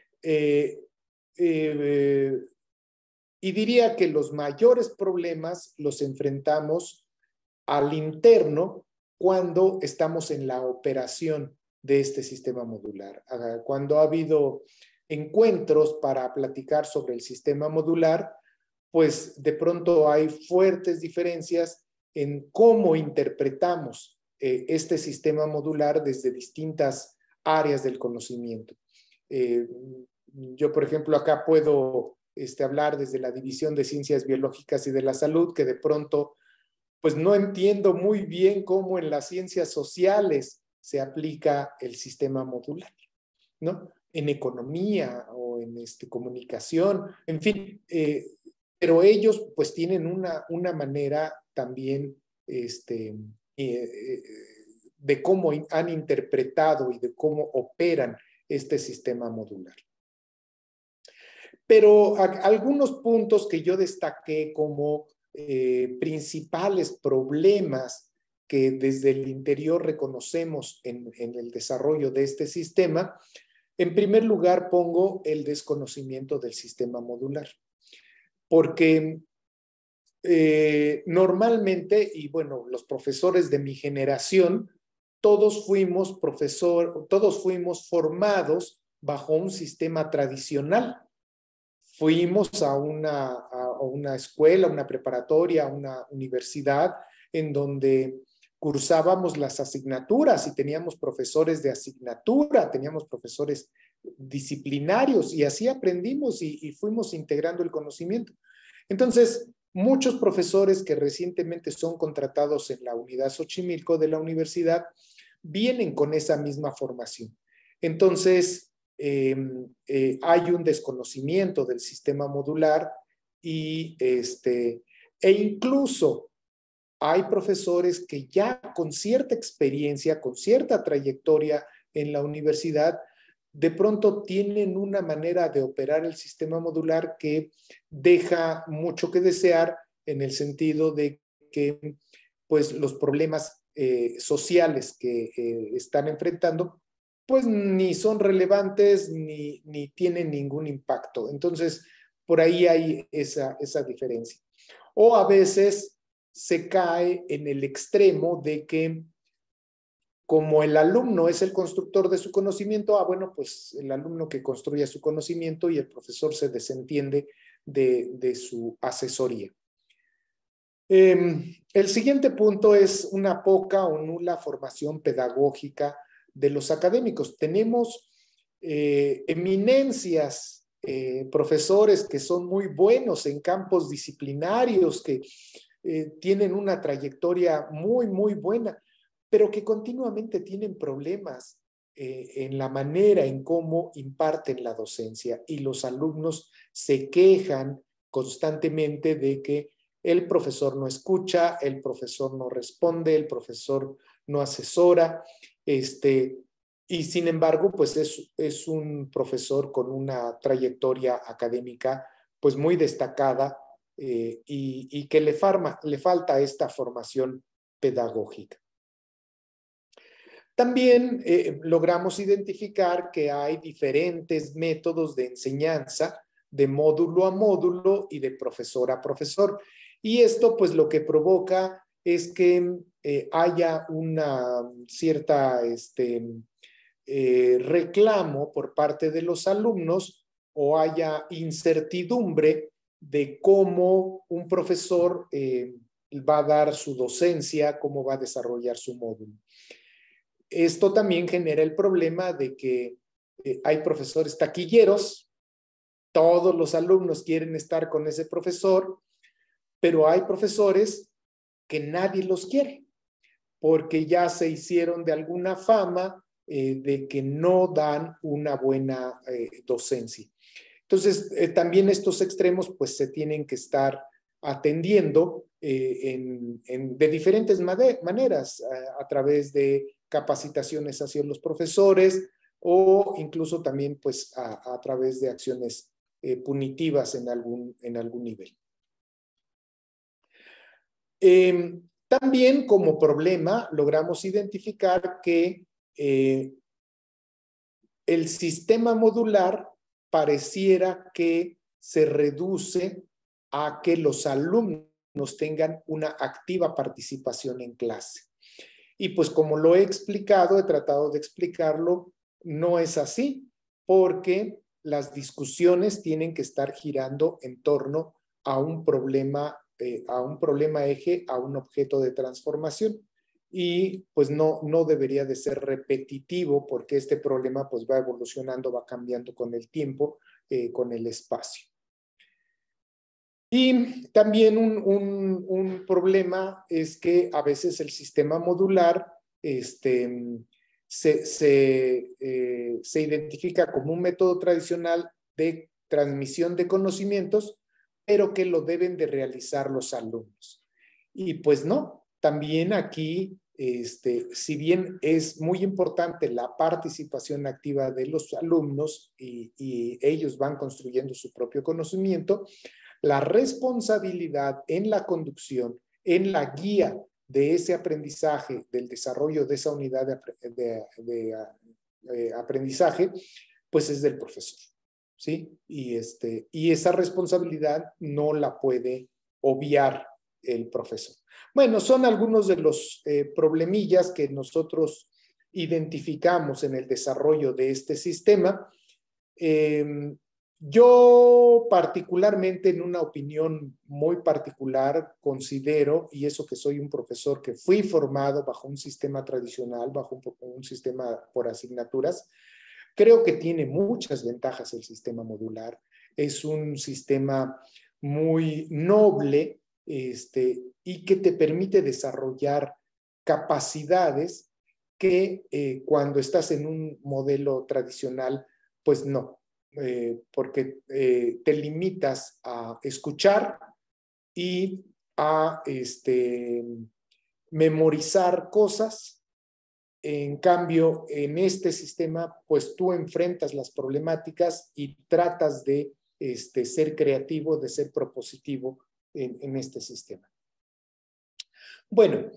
Y diría que los mayores problemas los enfrentamos al interno cuando estamos en la operación de este sistema modular. Cuando ha habido encuentros para platicar sobre el sistema modular, pues de pronto hay fuertes diferencias en cómo interpretamos este sistema modular desde distintas áreas del conocimiento. Yo, por ejemplo, acá puedo hablar desde la División de Ciencias Biológicas y de la Salud, que de pronto pues no entiendo muy bien cómo en las ciencias sociales se aplica el sistema modular, ¿no? En economía o en comunicación, en fin, pero ellos pues tienen una manera también de cómo han interpretado y de cómo operan este sistema modular. Pero algunos puntos que yo destaqué como principales problemas que desde el interior reconocemos en el desarrollo de este sistema, en primer lugar pongo el desconocimiento del sistema modular. Porque normalmente, y bueno, los profesores de mi generación, todos fuimos formados bajo un sistema tradicional. Fuimos a una escuela, una preparatoria, a una universidad en donde cursábamos las asignaturas y teníamos profesores de asignatura, teníamos profesores disciplinarios y así aprendimos y fuimos integrando el conocimiento. Entonces, muchos profesores que recientemente son contratados en la unidad Xochimilco de la universidad vienen con esa misma formación. Entonces, hay un desconocimiento del sistema modular e incluso hay profesores que ya con cierta experiencia, con cierta trayectoria en la universidad, de pronto tienen una manera de operar el sistema modular que deja mucho que desear en el sentido de que pues, los problemas sociales que están enfrentando pues ni son relevantes ni tienen ningún impacto. Entonces, por ahí hay esa diferencia. O a veces se cae en el extremo de que como el alumno es el constructor de su conocimiento, bueno, pues el alumno que construye su conocimiento y el profesor se desentiende de su asesoría. El siguiente punto es una poca o nula formación pedagógica de los académicos. Tenemos eminencias, profesores que son muy buenos en campos disciplinarios, que tienen una trayectoria muy, muy buena, pero que continuamente tienen problemas en la manera en cómo imparten la docencia y los alumnos se quejan constantemente de que el profesor no escucha, el profesor no responde, el profesor no asesora, y sin embargo, pues es un profesor con una trayectoria académica pues muy destacada y que le falta esta formación pedagógica. También logramos identificar que hay diferentes métodos de enseñanza de módulo a módulo y de profesor a profesor. Y esto pues lo que provoca es que haya una cierta reclamo por parte de los alumnos o haya incertidumbre de cómo un profesor va a dar su docencia, cómo va a desarrollar su módulo. Esto también genera el problema de que hay profesores taquilleros, todos los alumnos quieren estar con ese profesor, pero hay profesores que nadie los quiere, porque ya se hicieron de alguna fama de que no dan una buena docencia. Entonces, también estos extremos pues se tienen que estar atendiendo de diferentes maneras, a través de capacitaciones hacia los profesores o incluso también pues a través de acciones punitivas en algún nivel. También como problema logramos identificar que el sistema modular pareciera que se reduce a que los alumnos tengan una activa participación en clase. Y pues como lo he explicado, he tratado de explicarlo, no es así, porque las discusiones tienen que estar girando en torno a un problema eje, a un objeto de transformación. Y pues no debería de ser repetitivo porque este problema pues va evolucionando, va cambiando con el tiempo, con el espacio. Y también un problema es que a veces el sistema modular se identifica como un método tradicional de transmisión de conocimientos, pero que lo deben de realizar los alumnos. Y pues no, también aquí, si bien es muy importante la participación activa de los alumnos y ellos van construyendo su propio conocimiento, la responsabilidad en la conducción, en la guía de ese aprendizaje, del desarrollo de esa unidad de aprendizaje, pues es del profesor, ¿sí? Y esa responsabilidad no la puede obviar el profesor. Bueno, son algunos de los problemillas que nosotros identificamos en el desarrollo de este sistema. Yo particularmente, en una opinión muy particular, considero, y eso que soy un profesor que fui formado bajo un sistema tradicional, bajo un sistema por asignaturas, creo que tiene muchas ventajas el sistema modular. Es un sistema muy noble y que te permite desarrollar capacidades que cuando estás en un modelo tradicional, pues no. Porque te limitas a escuchar y a memorizar cosas En cambio, en este sistema, pues tú enfrentas las problemáticas y tratas de ser creativo, de ser propositivo en este sistema. Bueno,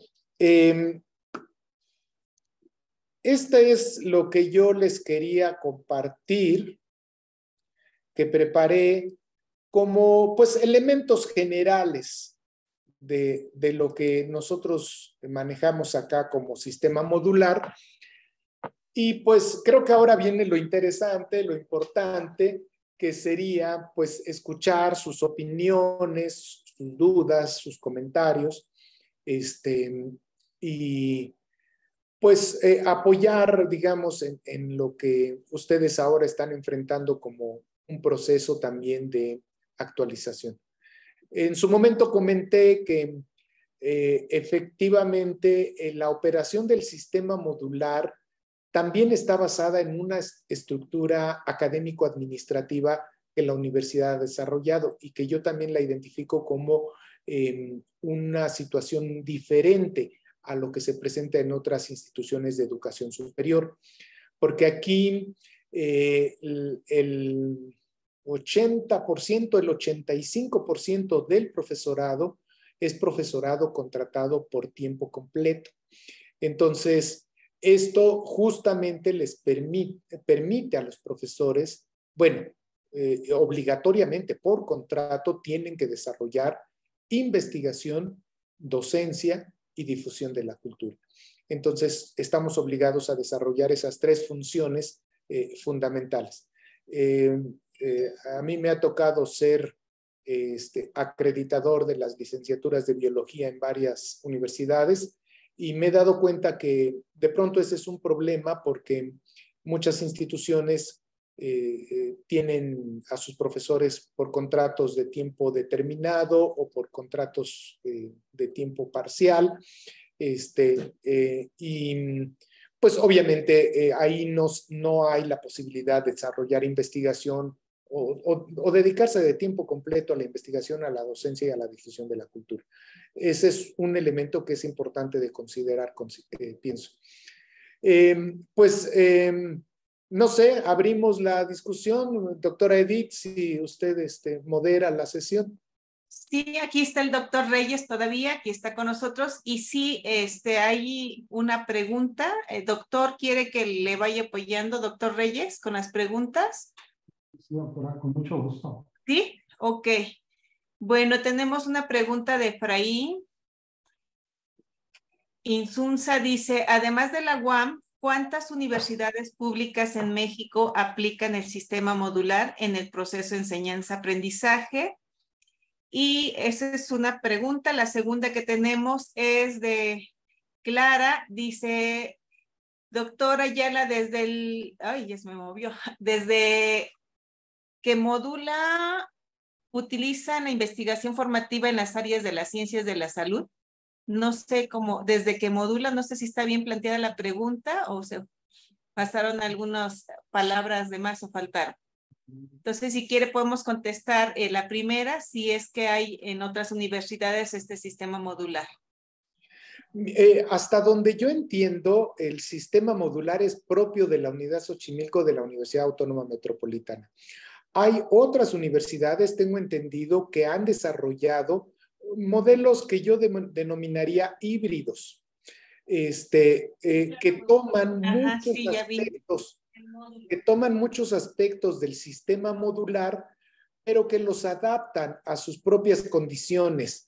este es lo que yo les quería compartir, que preparé como pues elementos generales de lo que nosotros manejamos acá como sistema modular. Y pues creo que ahora viene lo interesante, lo importante, que sería pues escuchar sus opiniones, sus dudas, sus comentarios, y pues apoyar, digamos, en lo que ustedes ahora están enfrentando como un proceso también de actualización. En su momento comenté que efectivamente la operación del sistema modular también está basada en una estructura académico-administrativa que la universidad ha desarrollado y que yo también la identifico como una situación diferente a lo que se presenta en otras instituciones de educación superior. Porque aquí el 80%, el 85% del profesorado es profesorado contratado por tiempo completo. Entonces, esto justamente les permite a los profesores, bueno, obligatoriamente por contrato tienen que desarrollar investigación, docencia y difusión de la cultura. Entonces, estamos obligados a desarrollar esas tres funciones fundamentales. A mí me ha tocado ser acreditador de las licenciaturas de biología en varias universidades y me he dado cuenta que de pronto ese es un problema porque muchas instituciones tienen a sus profesores por contratos de tiempo determinado o por contratos de tiempo parcial. Y pues obviamente ahí no hay la posibilidad de desarrollar investigación o dedicarse de tiempo completo a la investigación, a la docencia y a la difusión de la cultura. Ese es un elemento que es importante de considerar, pienso. No sé, abrimos la discusión. Doctora Edith, si usted modera la sesión. Sí, aquí está el doctor Reyes todavía, aquí está con nosotros. Y sí, hay una pregunta. El doctor quiere que le vaya apoyando, doctor Reyes, con las preguntas. Sí, doctora, con mucho gusto. ¿Sí? Ok. Bueno, tenemos una pregunta de Efraín Insunza. Dice, además de la UAM, ¿cuántas universidades públicas en México aplican el sistema modular en el proceso de enseñanza-aprendizaje? Y esa es una pregunta. La segunda que tenemos es de Clara. Dice, doctora Ayala, ya se me movió. Desde que modula, utilizan la investigación formativa en las áreas de las ciencias de la salud. No sé cómo, desde que modula, no sé si está bien planteada la pregunta o se pasaron algunas palabras de más o faltaron. Entonces, si quiere, podemos contestar la primera, si es que hay en otras universidades este sistema modular. Hasta donde yo entiendo, el sistema modular es propio de la Unidad Xochimilco de la Universidad Autónoma Metropolitana. Hay otras universidades, tengo entendido, que han desarrollado modelos que yo denominaría híbridos, que toman muchos aspectos del sistema modular, pero que los adaptan a sus propias condiciones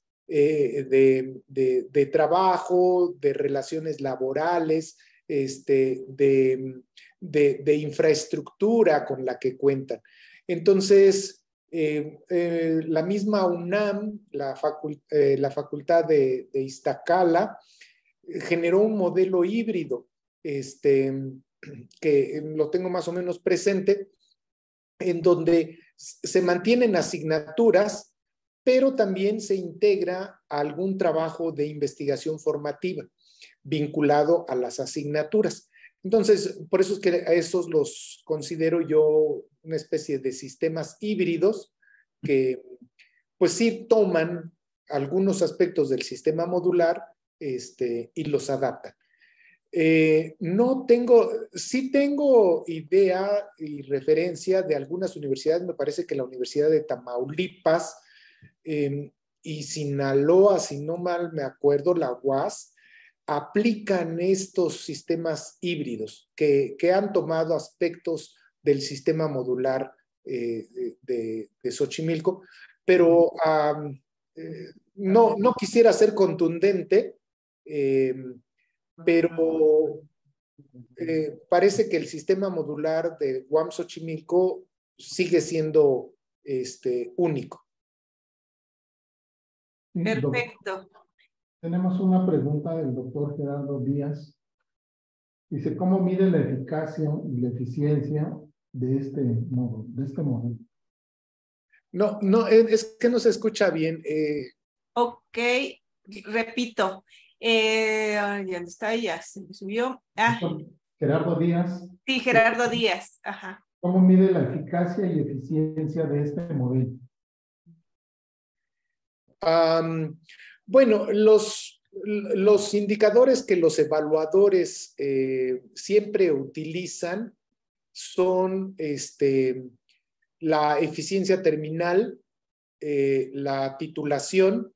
de trabajo, de relaciones laborales, de infraestructura con la que cuentan. Entonces, la misma UNAM, la facultad de Iztacala, generó un modelo híbrido, que lo tengo más o menos presente, en donde se mantienen asignaturas, pero también se integra algún trabajo de investigación formativa vinculado a las asignaturas. Entonces, por eso es que a esos los considero yo una especie de sistemas híbridos que pues sí toman algunos aspectos del sistema modular y los adaptan. No tengo, sí tengo idea y referencia de algunas universidades. Me parece que la Universidad de Tamaulipas y Sinaloa, si no mal me acuerdo, la UAS, aplican estos sistemas híbridos que han tomado aspectos del sistema modular de Xochimilco, pero no quisiera ser contundente, pero parece que el sistema modular de UAM Xochimilco sigue siendo único. Perfecto. Tenemos una pregunta del doctor Gerardo Díaz. Dice, ¿cómo mide la eficacia y la eficiencia de este modelo? No, es que no se escucha bien. Ok, repito. ¿Dónde está ella? Se me subió. Gerardo Díaz. Sí, Gerardo Díaz. Ajá. ¿Cómo mide la eficacia y eficiencia de este modelo? Bueno, los indicadores que los evaluadores siempre utilizan son la eficiencia terminal, la titulación,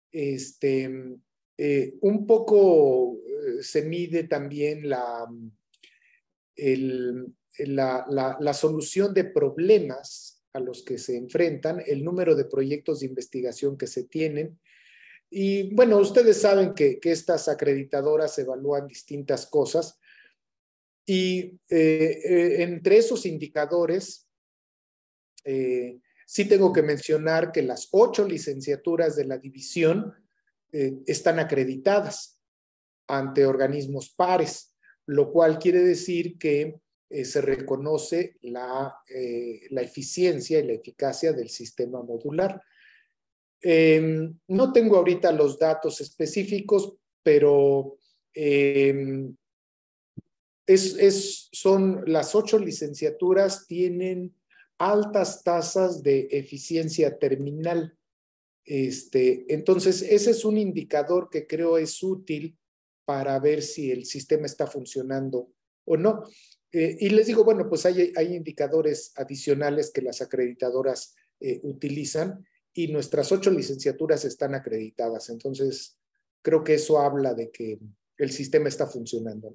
un poco se mide también la solución de problemas a los que se enfrentan, el número de proyectos de investigación que se tienen. Y bueno, ustedes saben que estas acreditadoras evalúan distintas cosas y entre esos indicadores, sí tengo que mencionar que las 8 licenciaturas de la división están acreditadas ante organismos pares, lo cual quiere decir que se reconoce la eficiencia y la eficacia del sistema modular. No tengo ahorita los datos específicos, pero son las 8 licenciaturas tienen altas tasas de eficiencia terminal. Entonces, ese es un indicador que creo es útil para ver si el sistema está funcionando o no. Y les digo, bueno, pues hay indicadores adicionales que las acreditadoras utilizan y nuestras 8 licenciaturas están acreditadas. Entonces, creo que eso habla de que el sistema está funcionando.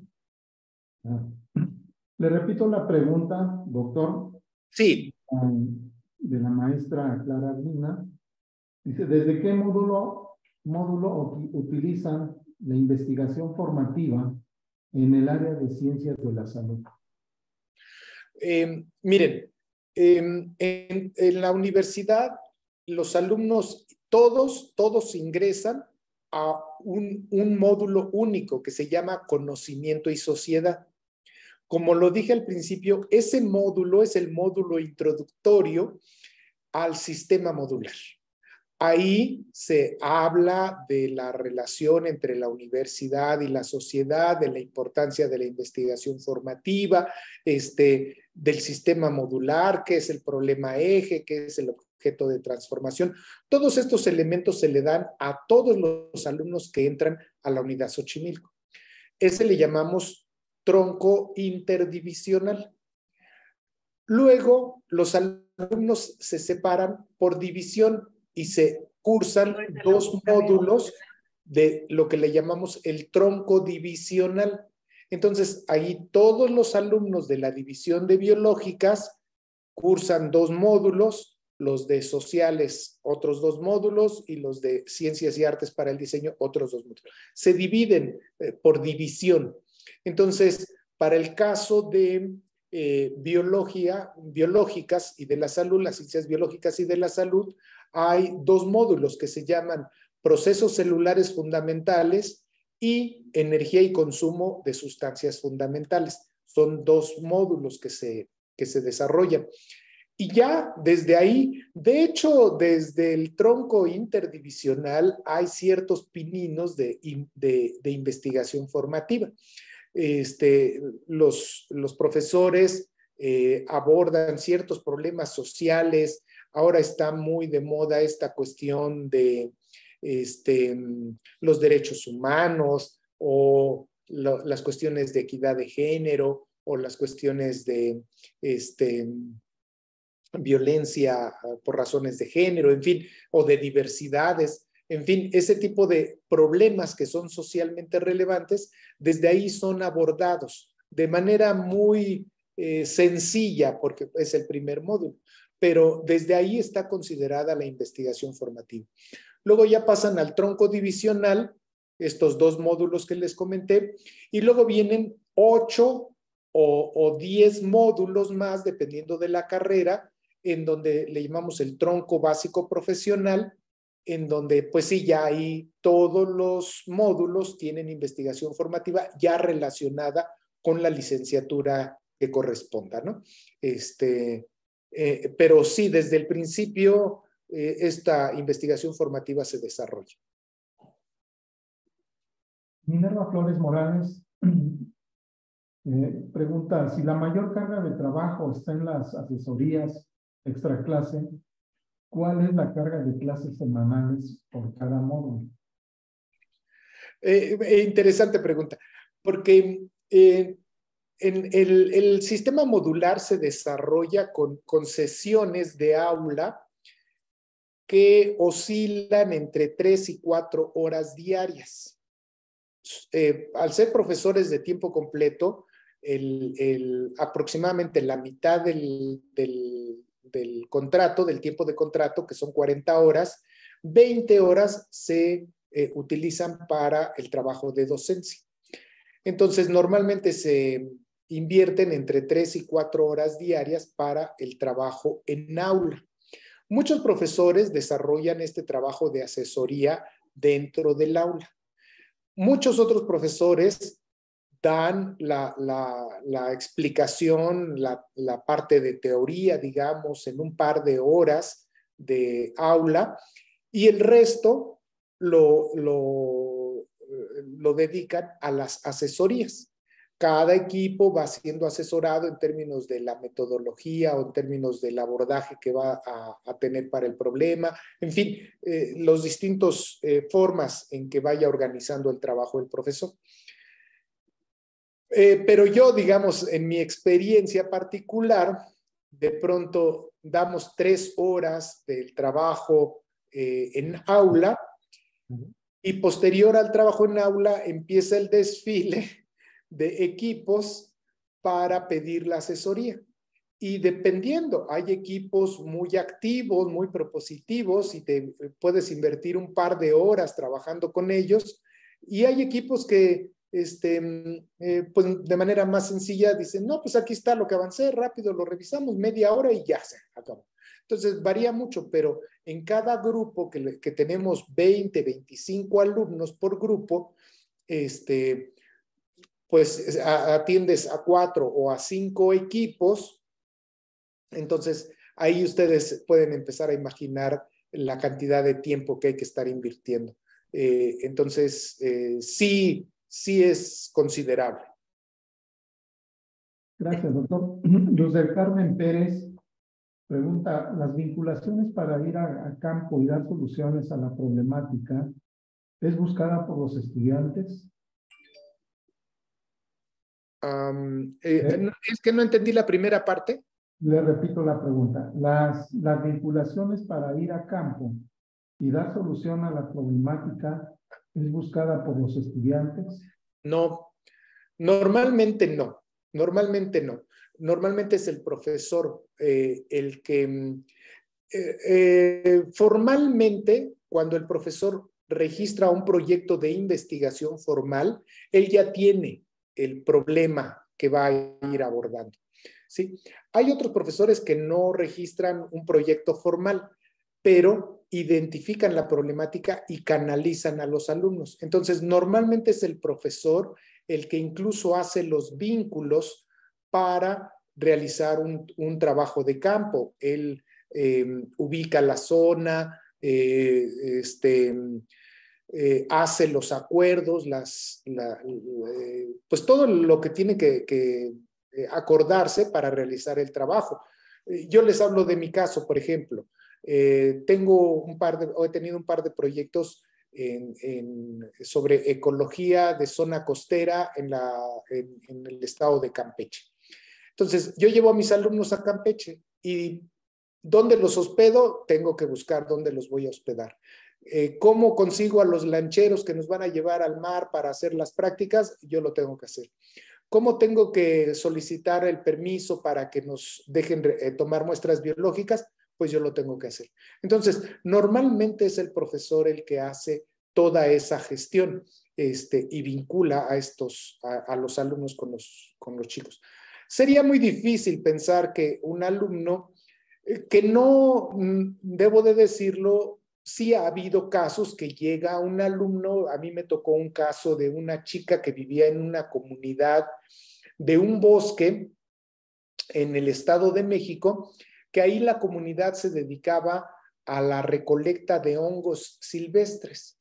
Le repito la pregunta, doctor. Sí. De la maestra Clara Lina. Dice, ¿desde qué módulo utilizan la investigación formativa en el área de ciencias de la salud? Miren, en la universidad los alumnos todos ingresan a un módulo único que se llama Conocimiento y Sociedad. Como lo dije al principio, ese módulo es el módulo introductorio al sistema modular. Ahí se habla de la relación entre la universidad y la sociedad, de la importancia de la investigación formativa, del sistema modular, qué es el problema eje, qué es el objeto de transformación. Todos estos elementos se le dan a todos los alumnos que entran a la unidad Xochimilco. Ese le llamamos tronco interdivisional. Luego, los alumnos se separan por división y se cursan 2 módulos de lo que le llamamos el tronco divisional. Entonces, ahí todos los alumnos de la división de biológicas cursan 2 módulos, los de sociales otros 2 módulos y los de ciencias y artes para el diseño otros 2 módulos. Se dividen por división. Entonces, para el caso de biológicas y de la salud, las ciencias biológicas y de la salud, hay 2 módulos que se llaman procesos celulares fundamentales y energía y consumo de sustancias fundamentales. Son 2 módulos que se desarrollan. Y ya desde ahí, de hecho, desde el tronco interdivisional hay ciertos pininos de investigación formativa. Los profesores abordan ciertos problemas sociales. Ahora está muy de moda esta cuestión de los derechos humanos o las cuestiones de equidad de género o las cuestiones de violencia por razones de género, en fin, o de diversidades, en fin, ese tipo de problemas que son socialmente relevantes, desde ahí son abordados de manera muy sencilla, porque es el primer módulo, pero desde ahí está considerada la investigación formativa. Luego ya pasan al tronco divisional, estos 2 módulos que les comenté, y luego vienen 8 o 10 módulos más, dependiendo de la carrera, en donde le llamamos el tronco básico profesional, en donde pues sí, ya ahí todos los módulos tienen investigación formativa ya relacionada con la licenciatura que corresponda, ¿no? Pero sí, desde el principio esta investigación formativa se desarrolla. Minerva Flores Morales pregunta, si la mayor carga de trabajo está en las asesorías extraclase, ¿cuál es la carga de clases semanales por cada módulo? Interesante pregunta, porque el sistema modular se desarrolla con sesiones de aula que oscilan entre 3 y 4 horas diarias. Al ser profesores de tiempo completo, aproximadamente la mitad del contrato, del tiempo de contrato, que son 40 horas, 20 horas se utilizan para el trabajo de docencia. Entonces, normalmente se invierten entre 3 y 4 horas diarias para el trabajo en aula. Muchos profesores desarrollan este trabajo de asesoría dentro del aula. Muchos otros profesores dan la explicación, la parte de teoría, digamos, en un par de horas de aula, y el resto lo dedican a las asesorías. Cada equipo va siendo asesorado en términos de la metodología o en términos del abordaje que va a tener para el problema, en fin, los distintos formas en que vaya organizando el trabajo del profesor. Pero yo, digamos, en mi experiencia particular, de pronto damos 3 horas del trabajo en aula y posterior al trabajo en aula empieza el desfile de equipos para pedir la asesoría. Y dependiendo, hay equipos muy activos, muy propositivos y te puedes invertir un par de horas trabajando con ellos. Y hay equipos que pues de manera más sencilla dicen, no, pues aquí está lo que avancé, rápido lo revisamos, media hora y ya se acabó. Entonces varía mucho, pero en cada grupo que tenemos 20, 25 alumnos por grupo, pues atiendes a 4 o a 5 equipos. Entonces ahí ustedes pueden empezar a imaginar la cantidad de tiempo que hay que estar invirtiendo. Entonces sí es considerable. Gracias, doctor. Luz del Carmen Pérez pregunta, ¿las vinculaciones para ir a campo y dar soluciones a la problemática es buscada por los estudiantes? Es que no entendí la primera parte. Le repito la pregunta. ¿Las vinculaciones para ir a campo y dar solución a la problemática es buscada por los estudiantes? No, normalmente no. Normalmente no. Normalmente es el profesor el que formalmente, cuando el profesor registra un proyecto de investigación formal, él ya tiene el problema que va a ir abordando. ¿Sí? Hay otros profesores que no registran un proyecto formal, pero identifican la problemática y canalizan a los alumnos. Entonces, normalmente es el profesor el que incluso hace los vínculos para realizar un trabajo de campo. Él ubica la zona, hace los acuerdos, pues todo lo que tiene que acordarse para realizar el trabajo. Yo les hablo de mi caso, por ejemplo. He tenido un par de proyectos sobre ecología de zona costera en el estado de Campeche. Entonces, yo llevo a mis alumnos a Campeche y ¿dónde los hospedo? Tengo que buscar dónde los voy a hospedar. ¿Cómo consigo a los lancheros que nos van a llevar al mar para hacer las prácticas? Yo lo tengo que hacer. ¿Cómo tengo que solicitar el permiso para que nos dejen tomar muestras biológicas? Pues yo lo tengo que hacer. Entonces, normalmente es el profesor el que hace toda esa gestión y vincula a los alumnos con los chicos. Sería muy difícil pensar que un alumno, que no, debo de decirlo, sí ha habido casos que llega un alumno, a mí me tocó un caso de una chica que vivía en una comunidad de un bosque en el Estado de México, que ahí la comunidad se dedicaba a la recolecta de hongos silvestres.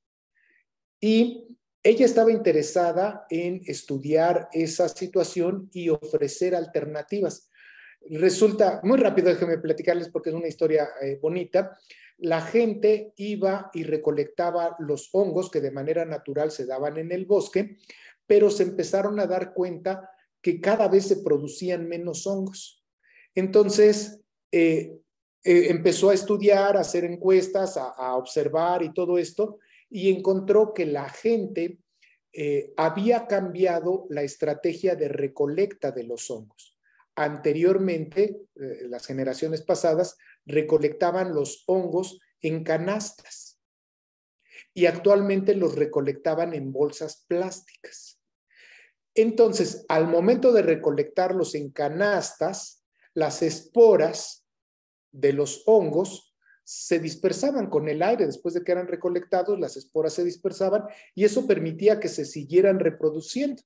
Y ella estaba interesada en estudiar esa situación y ofrecer alternativas. Resulta, muy rápido, déjenme platicarles porque es una historia bonita. La gente iba y recolectaba los hongos que de manera natural se daban en el bosque, pero se empezaron a dar cuenta que cada vez se producían menos hongos. Entonces, empezó a estudiar, a hacer encuestas, a observar y todo esto, y encontró que la gente había cambiado la estrategia de recolecta de los hongos. Anteriormente, las generaciones pasadas recolectaban los hongos en canastas y actualmente los recolectaban en bolsas plásticas. Entonces, al momento de recolectarlos en canastas, las esporas de los hongos se dispersaban con el aire. Después de que eran recolectados, las esporas se dispersaban y eso permitía que se siguieran reproduciendo.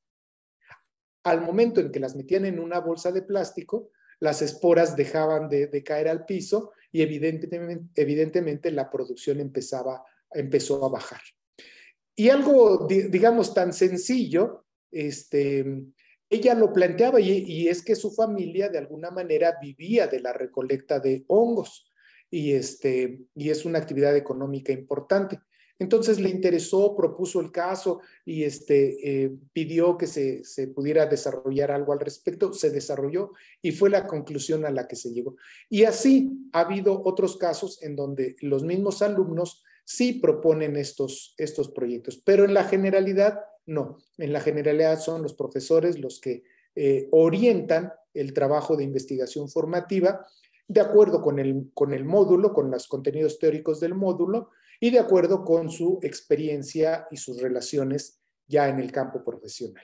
Al momento en que las metían en una bolsa de plástico, las esporas dejaban de caer al piso y evidentemente la producción empezó a bajar. Y algo, digamos, tan sencillo, ella lo planteaba y es que su familia de alguna manera vivía de la recolecta de hongos y es una actividad económica importante. Entonces le interesó, propuso el caso y pidió que se pudiera desarrollar algo al respecto. Se desarrolló y fue la conclusión a la que se llegó. Y así ha habido otros casos en donde los mismos alumnos sí proponen estos proyectos, pero en la generalidad no. En la generalidad son los profesores los que orientan el trabajo de investigación formativa de acuerdo con el módulo, con los contenidos teóricos del módulo y de acuerdo con su experiencia y sus relaciones ya en el campo profesional.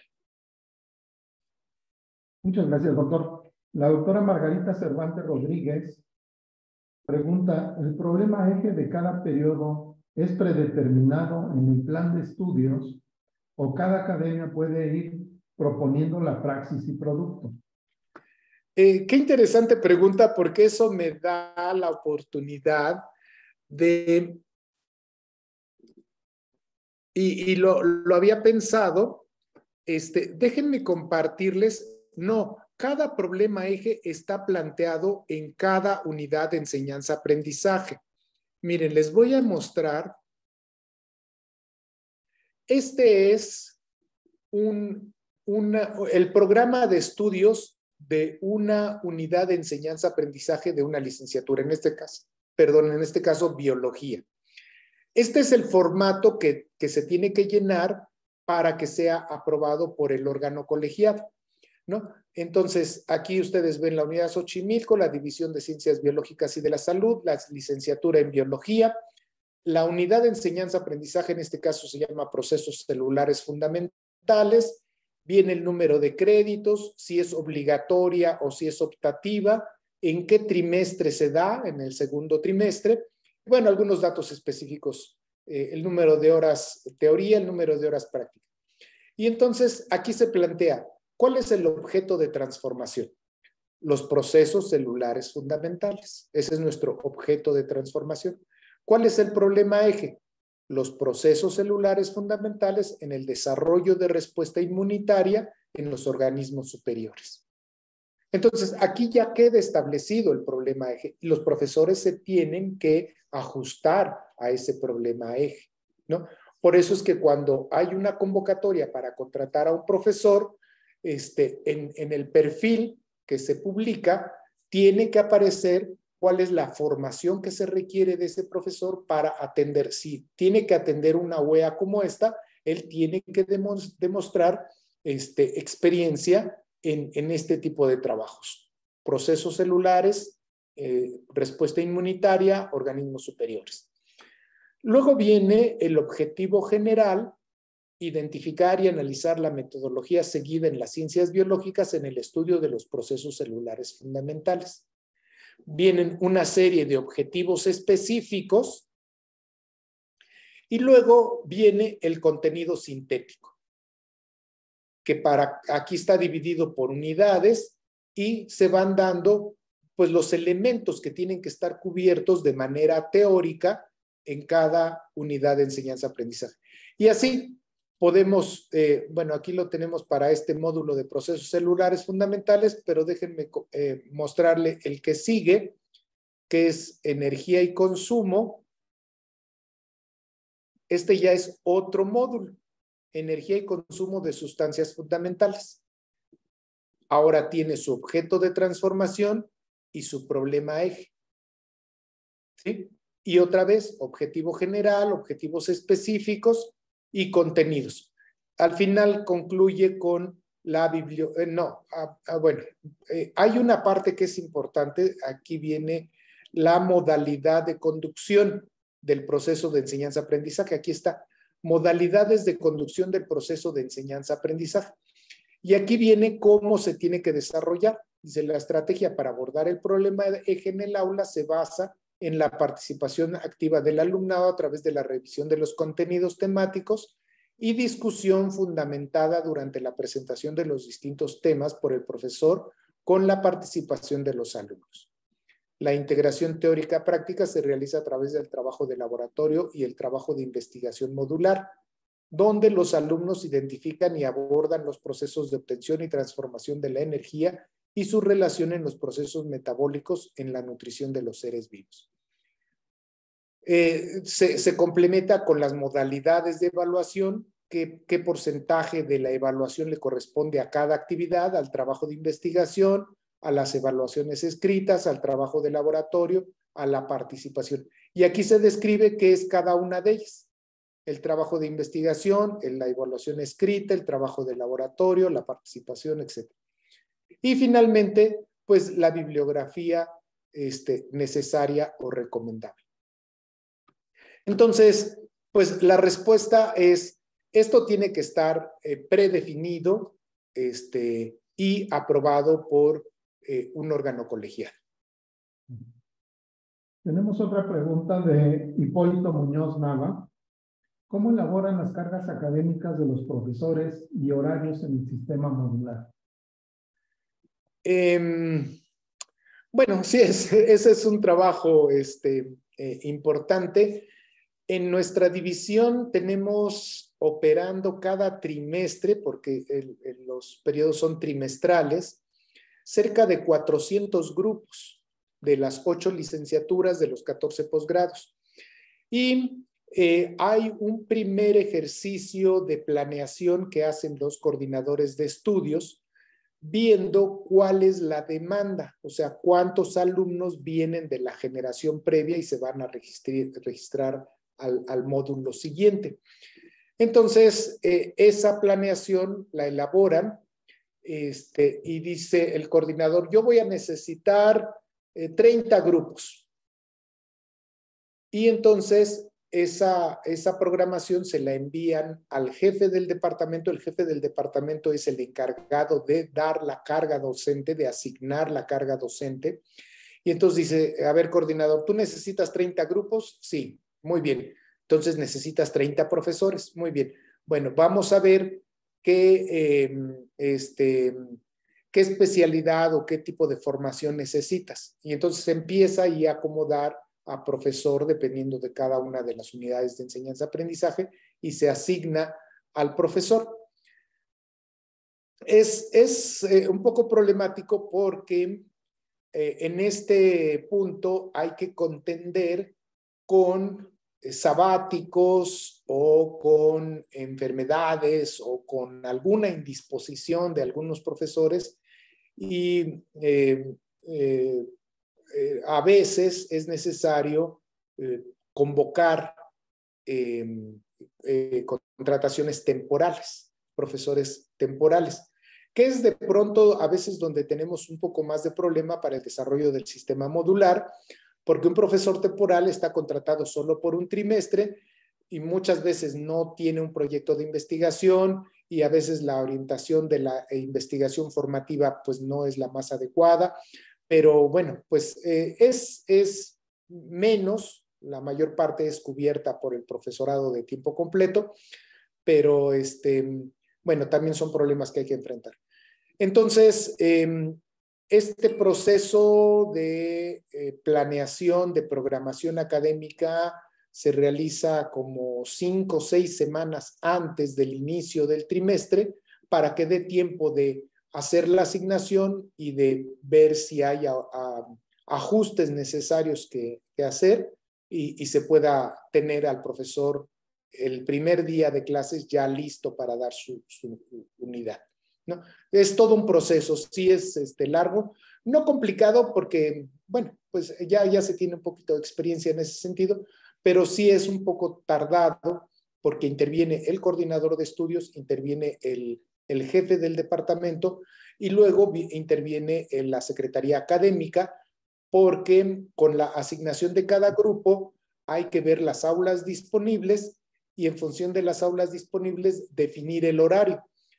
Muchas gracias, doctor. La doctora Margarita Cervantes Rodríguez pregunta, ¿el problema eje de cada periodo es predeterminado en el plan de estudios o cada academia puede ir proponiendo la praxis y producto? Qué interesante pregunta, porque eso me da la oportunidad de, y lo había pensado, déjenme compartirles, no, cada problema eje está planteado en cada unidad de enseñanza-aprendizaje. Miren, les voy a mostrar, este es el programa de estudios de una unidad de enseñanza-aprendizaje de una licenciatura, en este caso, biología. Este es el formato que se tiene que llenar para que sea aprobado por el órgano colegiado, ¿no? Entonces, aquí ustedes ven la unidad Xochimilco, la división de Ciencias Biológicas y de la Salud, la licenciatura en Biología, la unidad de enseñanza-aprendizaje, en este caso se llama Procesos Celulares Fundamentales, viene el número de créditos, si es obligatoria o si es optativa, en qué trimestre se da, en el segundo trimestre, bueno, algunos datos específicos, el número de horas teoría, el número de horas práctica. Y entonces aquí se plantea, ¿cuál es el objeto de transformación? Los procesos celulares fundamentales. Ese es nuestro objeto de transformación. ¿Cuál es el problema eje? Los procesos celulares fundamentales en el desarrollo de respuesta inmunitaria en los organismos superiores. Entonces, aquí ya queda establecido el problema eje y los profesores se tienen que ajustar a ese problema eje, ¿no? Por eso es que cuando hay una convocatoria para contratar a un profesor, en el perfil que se publica, tiene que aparecer cuál es la formación que se requiere de ese profesor para atender. Si tiene que atender una UEA como esta, él tiene que demostrar experiencia en este tipo de trabajos. Procesos celulares, respuesta inmunitaria, organismos superiores. Luego viene el objetivo general, identificar y analizar la metodología seguida en las ciencias biológicas en el estudio de los procesos celulares fundamentales. Vienen una serie de objetivos específicos y luego viene el contenido sintético, que aquí está dividido por unidades y se van dando pues los elementos que tienen que estar cubiertos de manera teórica en cada unidad de enseñanza-aprendizaje. Y así podemos, bueno, aquí lo tenemos para este módulo de procesos celulares fundamentales, pero déjenme mostrarle el que sigue, que es energía y consumo. Este ya es otro módulo, energía y consumo de sustancias fundamentales. Ahora tiene su objeto de transformación y su problema eje. ¿Sí? Y otra vez, objetivo general, objetivos específicos y contenidos. Al final concluye con la hay una parte que es importante. Aquí viene la modalidad de conducción del proceso de enseñanza-aprendizaje. Aquí está, modalidades de conducción del proceso de enseñanza-aprendizaje. Y aquí viene cómo se tiene que desarrollar. Dice, la estrategia para abordar el problema eje en el aula se basa en la participación activa del alumnado a través de la revisión de los contenidos temáticos y discusión fundamentada durante la presentación de los distintos temas por el profesor con la participación de los alumnos. La integración teórica práctica se realiza a través del trabajo de laboratorio y el trabajo de investigación modular, donde los alumnos identifican y abordan los procesos de obtención y transformación de la energía y su relación en los procesos metabólicos en la nutrición de los seres vivos. Se complementa con las modalidades de evaluación, qué porcentaje de la evaluación le corresponde a cada actividad, al trabajo de investigación, a las evaluaciones escritas, al trabajo de laboratorio, a la participación. Y aquí se describe qué es cada una de ellas. El trabajo de investigación, la evaluación escrita, el trabajo de laboratorio, la participación, etc. Y finalmente, pues la bibliografía necesaria o recomendable. Entonces, pues la respuesta es, esto tiene que estar predefinido y aprobado por un órgano colegial. Tenemos otra pregunta de Hipólito Muñoz Nava. ¿Cómo elaboran las cargas académicas de los profesores y horarios en el sistema modular? Bueno, sí, ese es un trabajo importante. En nuestra división tenemos operando cada trimestre, porque los periodos son trimestrales, cerca de 400 grupos de las 8 licenciaturas de los 14 posgrados. Y hay un primer ejercicio de planeación que hacen los coordinadores de estudios, viendo cuál es la demanda, o sea, cuántos alumnos vienen de la generación previa y se van a registrar al módulo siguiente. Entonces, esa planeación la elaboran y dice el coordinador, yo voy a necesitar 30 grupos. Y entonces esa programación se la envían al jefe del departamento. El jefe del departamento es el encargado de dar la carga docente, de asignar la carga docente. Y entonces dice, a ver, coordinador, ¿tú necesitas 30 grupos? Sí, muy bien. Entonces necesitas 30 profesores. Muy bien. Bueno, vamos a ver qué especialidad o qué tipo de formación necesitas. Y entonces empieza ahí a acomodar a profesor dependiendo de cada una de las unidades de enseñanza-aprendizaje y se asigna al profesor. Es un poco problemático porque en este punto hay que contender con sabáticos o con enfermedades o con alguna indisposición de algunos profesores y a veces es necesario convocar contrataciones temporales, profesores temporales, que es de pronto a veces donde tenemos un poco más de problema para el desarrollo del sistema modular, porque un profesor temporal está contratado solo por un trimestre y muchas veces no tiene un proyecto de investigación y a veces la orientación de la investigación formativa pues no es la más adecuada, pero bueno, pues es menos, la mayor parte es cubierta por el profesorado de tiempo completo, pero bueno, también son problemas que hay que enfrentar. Entonces, este proceso de planeación, de programación académica se realiza como 5 o 6 semanas antes del inicio del trimestre para que dé tiempo de hacer la asignación y de ver si hay ajustes necesarios que hacer y se pueda tener al profesor el primer día de clases ya listo para dar su unidad, ¿no? Es todo un proceso, sí es largo, no complicado porque, bueno, pues ya se tiene un poquito de experiencia en ese sentido, pero sí es un poco tardado porque interviene el coordinador de estudios, interviene el jefe del departamento y luego interviene la secretaría académica porque con la asignación de cada grupo hay que ver las aulas disponibles y en función de las aulas disponibles definir el horario.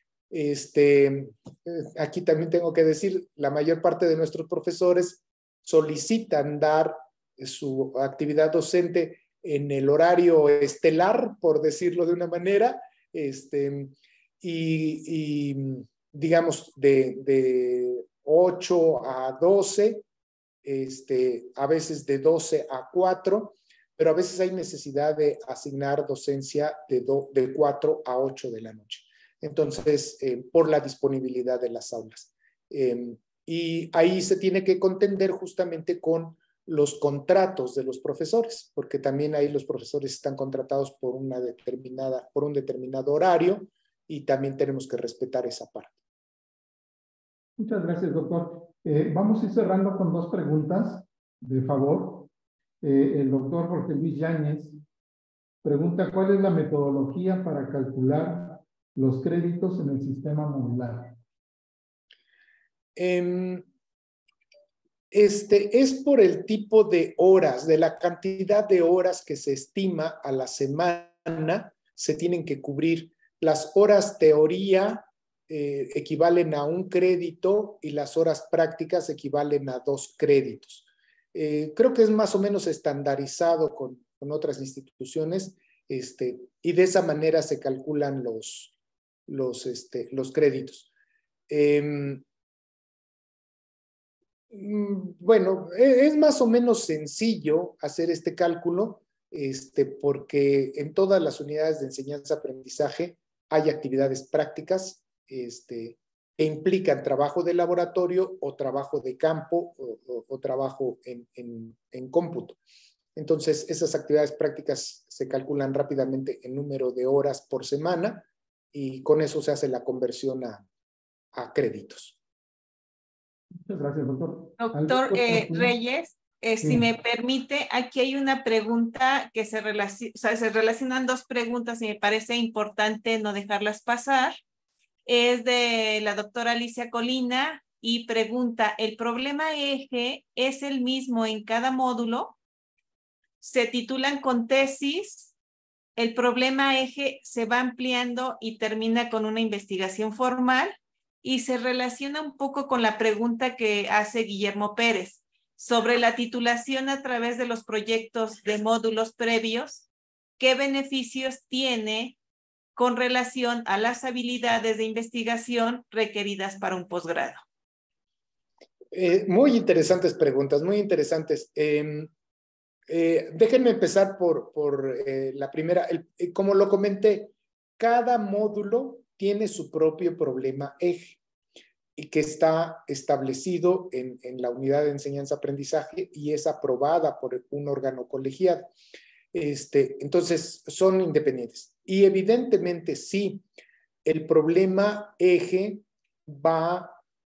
Aquí también tengo que decir, la mayor parte de nuestros profesores solicitan dar su actividad docente en el horario estelar, por decirlo de una manera, y digamos de 8 a 12, a veces de 12 a 4, pero a veces hay necesidad de asignar docencia de 4 a 8 de la noche. Entonces, por la disponibilidad de las aulas. Y ahí se tiene que contender justamente con los contratos de los profesores, porque también ahí los profesores están contratados por un determinado horario y también tenemos que respetar esa parte. Muchas gracias, doctor. Vamos a ir cerrando con 2 preguntas, de favor. El doctor Jorge Luis Yáñez pregunta: ¿cuál es la metodología para calcular los créditos en el sistema modular? Es por el tipo de horas, de la cantidad de horas que se estima a la semana, se tienen que cubrir. Las horas teoría equivalen a 1 crédito y las horas prácticas equivalen a 2 créditos. Creo que es más o menos estandarizado con otras instituciones, y de esa manera se calculan los créditos. Bueno, es más o menos sencillo hacer este cálculo, porque en todas las unidades de enseñanza-aprendizaje hay actividades prácticas que implican trabajo de laboratorio o trabajo de campo o trabajo en cómputo. Entonces, esas actividades prácticas se calculan rápidamente en número de horas por semana y con eso se hace la conversión a créditos. Muchas gracias, doctor. Doctor Reyes, si me permite, aquí hay una pregunta que se relacionan 2 preguntas y me parece importante no dejarlas pasar. Es de la doctora Alicia Colina y pregunta: ¿el problema eje es el mismo en cada módulo? ¿Se titulan con tesis? ¿El problema eje se va ampliando y termina con una investigación formal? Y se relaciona un poco con la pregunta que hace Guillermo Pérez sobre la titulación a través de los proyectos de módulos previos. ¿Qué beneficios tiene con relación a las habilidades de investigación requeridas para un posgrado? Muy interesantes preguntas, muy interesantes. Déjenme empezar por la primera. Como lo comenté, cada módulo tiene su propio problema eje y que está establecido en la unidad de enseñanza-aprendizaje y es aprobada por un órgano colegiado. Entonces, son independientes. Y evidentemente, sí, el problema eje va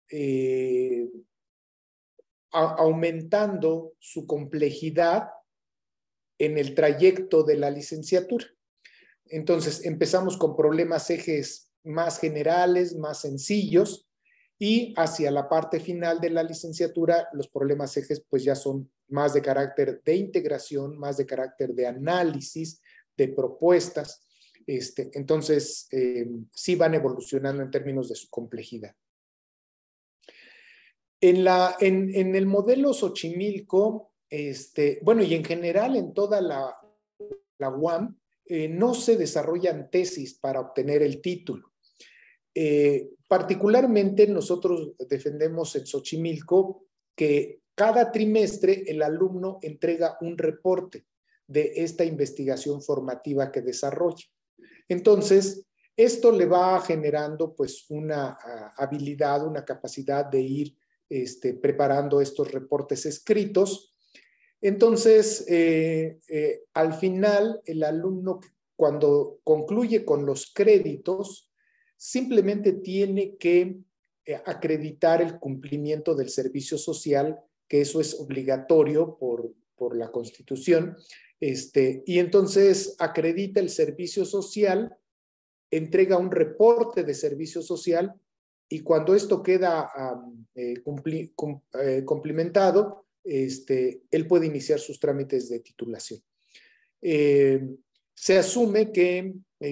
aumentando su complejidad en el trayecto de la licenciatura. Entonces, empezamos con problemas ejes más generales, más sencillos, y hacia la parte final de la licenciatura, los problemas ejes pues ya son más de carácter de integración, más de carácter de análisis, de propuestas. Entonces, sí van evolucionando en términos de su complejidad. En el modelo Xochimilco, bueno, y en general en toda la UAM, no se desarrollan tesis para obtener el título. Particularmente nosotros defendemos en Xochimilco que cada trimestre el alumno entrega un reporte de esta investigación formativa que desarrolla. Entonces, esto le va generando pues una habilidad, una capacidad de ir preparando estos reportes escritos. Entonces, al final, el alumno, cuando concluye con los créditos, simplemente tiene que acreditar el cumplimiento del servicio social, que eso es obligatorio por la Constitución. Y entonces acredita el servicio social, entrega un reporte de servicio social, y cuando esto queda cumplimentado, él puede iniciar sus trámites de titulación. Se asume que